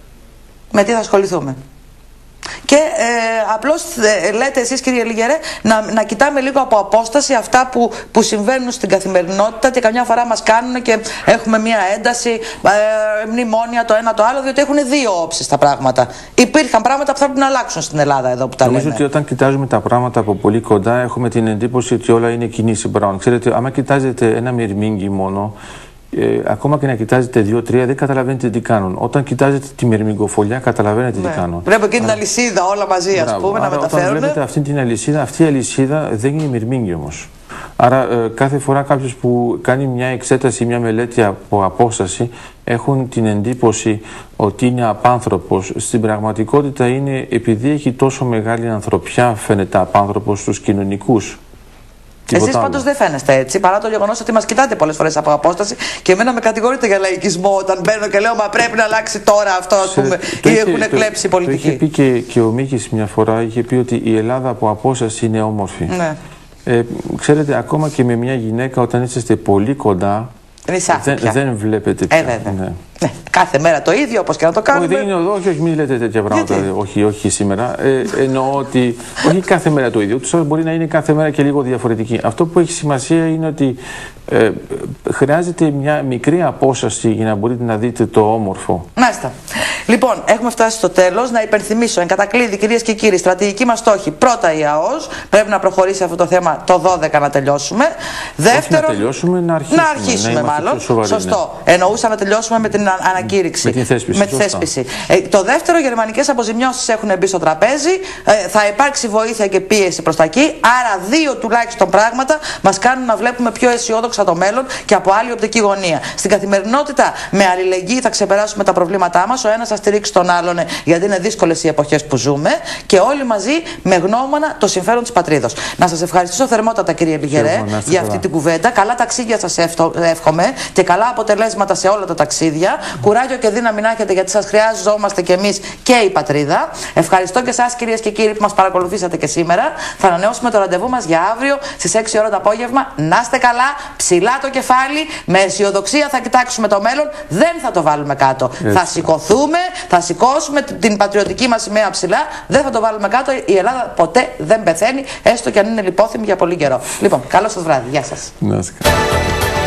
με τι θα ασχοληθούμε? Και απλώς λέτε εσείς, κύριε Λιγερέ, να κοιτάμε λίγο από απόσταση αυτά που συμβαίνουν στην καθημερινότητα και καμιά φορά μας κάνουν και έχουμε μία ένταση, μνημόνια το ένα το άλλο, διότι έχουν δύο όψεις τα πράγματα. Υπήρχαν πράγματα που θα πρέπει να αλλάξουν στην Ελλάδα εδώ που τα λέμε.
Νομίζω ότι όταν κοιτάζουμε τα πράγματα από πολύ κοντά έχουμε την εντύπωση ότι όλα είναι κινήσει μπράουν. Ξέρετε, άμα κοιτάζετε ένα μυρμήγκι μόνο, ακόμα και να κοιτάζετε 2-3 δεν καταλαβαίνετε τι κάνουν. Όταν κοιτάζετε τη μυρμηγκοφολιά καταλαβαίνετε τι κάνουν.
Πρέπει και την αλυσίδα όλα μαζί, ας πούμε, να μεταφέρουν.
Όταν βλέπετε αυτή την αλυσίδα, αυτή η αλυσίδα δεν είναι μυρμήγκι όμως. Άρα κάθε φορά κάποιος που κάνει μια εξέταση, μια μελέτη από απόσταση, έχουν την εντύπωση ότι είναι απάνθρωπος. Στην πραγματικότητα είναι επειδή έχει τόσο μεγάλη ανθρωπιά, φαίνεται απάνθρωπος στους κοινωνικούς.
Εσείς πάντως δεν φαίνεστε έτσι, παρά το γεγονός ότι μας κοιτάτε πολλές φορές από απόσταση και εμένα με κατηγορείτε για λαϊκισμό όταν μπαίνω και λέω μα πρέπει να αλλάξει τώρα αυτό, ας πούμε, ή έχουν κλέψει οι πολιτικοί.
Το είχε πει και ο Μίκης μια φορά, είχε πει ότι η Ελλάδα από απόσταση είναι όμορφη.
Ναι.
Ξέρετε, ακόμα και με μια γυναίκα όταν είσαστε πολύ κοντά, δεν βλέπετε πια.
Ναι, κάθε μέρα το ίδιο, όπως και να το κάνουμε.
Όχι, μην λέτε τέτοια πράγματα. Όχι σήμερα. Εννοώ ότι όχι κάθε μέρα το ίδιο. Τους μπορεί να είναι κάθε μέρα και λίγο διαφορετική. Αυτό που έχει σημασία είναι ότι χρειάζεται μια μικρή απόσταση για να μπορείτε να δείτε το όμορφο.
Μάλιστα. Λοιπόν, έχουμε φτάσει στο τέλος. Να υπενθυμίσω, εν κατακλείδη, κυρίες και κύριοι, στρατηγική μας στόχη. Πρώτα η ΑΟΣ. Πρέπει να προχωρήσει αυτό το θέμα το 12 να τελειώσουμε. Δεύτερον,
όχι να τελειώσουμε, να αρχίσουμε
μάλλον.
Σοβαροί,
σωστό. Ναι. Εννοούσα να τελειώσουμε με την ανακήρυξη.
Με τη θέσπιση.
Το δεύτερο, οι γερμανικές αποζημιώσεις έχουν μπει στο τραπέζι. Θα υπάρξει βοήθεια και πίεση προς τα εκεί. Άρα, δύο τουλάχιστον πράγματα μας κάνουν να βλέπουμε πιο αισιόδοξα το μέλλον και από άλλη οπτική γωνία. Στην καθημερινότητα, με αλληλεγγύη θα ξεπεράσουμε τα προβλήματά μας. Ο ένας θα στηρίξει τον άλλον, γιατί είναι δύσκολες οι εποχές που ζούμε. Και όλοι μαζί με γνώμονα το συμφέρον της πατρίδος. Να σας ευχαριστήσω θερμότατα, κύριε Λιγερέ, για αυτή την κουβέντα. Καλά ταξίδια σας εύχομαι και καλά αποτελέσματα σε όλα τα ταξίδια. Κουράγιο και δύναμη να έχετε, γιατί σας χρειάζομαστε κι εμείς και η πατρίδα. Ευχαριστώ και εσάς, κυρίες και κύριοι, που μας παρακολουθήσατε και σήμερα. Θα ανανεώσουμε το ραντεβού μας για αύριο στις 6 ώρα το απόγευμα. Να είστε καλά, ψηλά το κεφάλι, με αισιοδοξία θα κοιτάξουμε το μέλλον, δεν θα το βάλουμε κάτω. Θα σηκωθούμε θα σηκώσουμε την πατριωτική μας σημαία ψηλά, δεν θα το βάλουμε κάτω. Η Ελλάδα ποτέ δεν πεθαίνει, έστω και αν είναι λιπόθυμη για πολύ καιρό. Λοιπόν, καλό σας βράδυ. Γεια σας.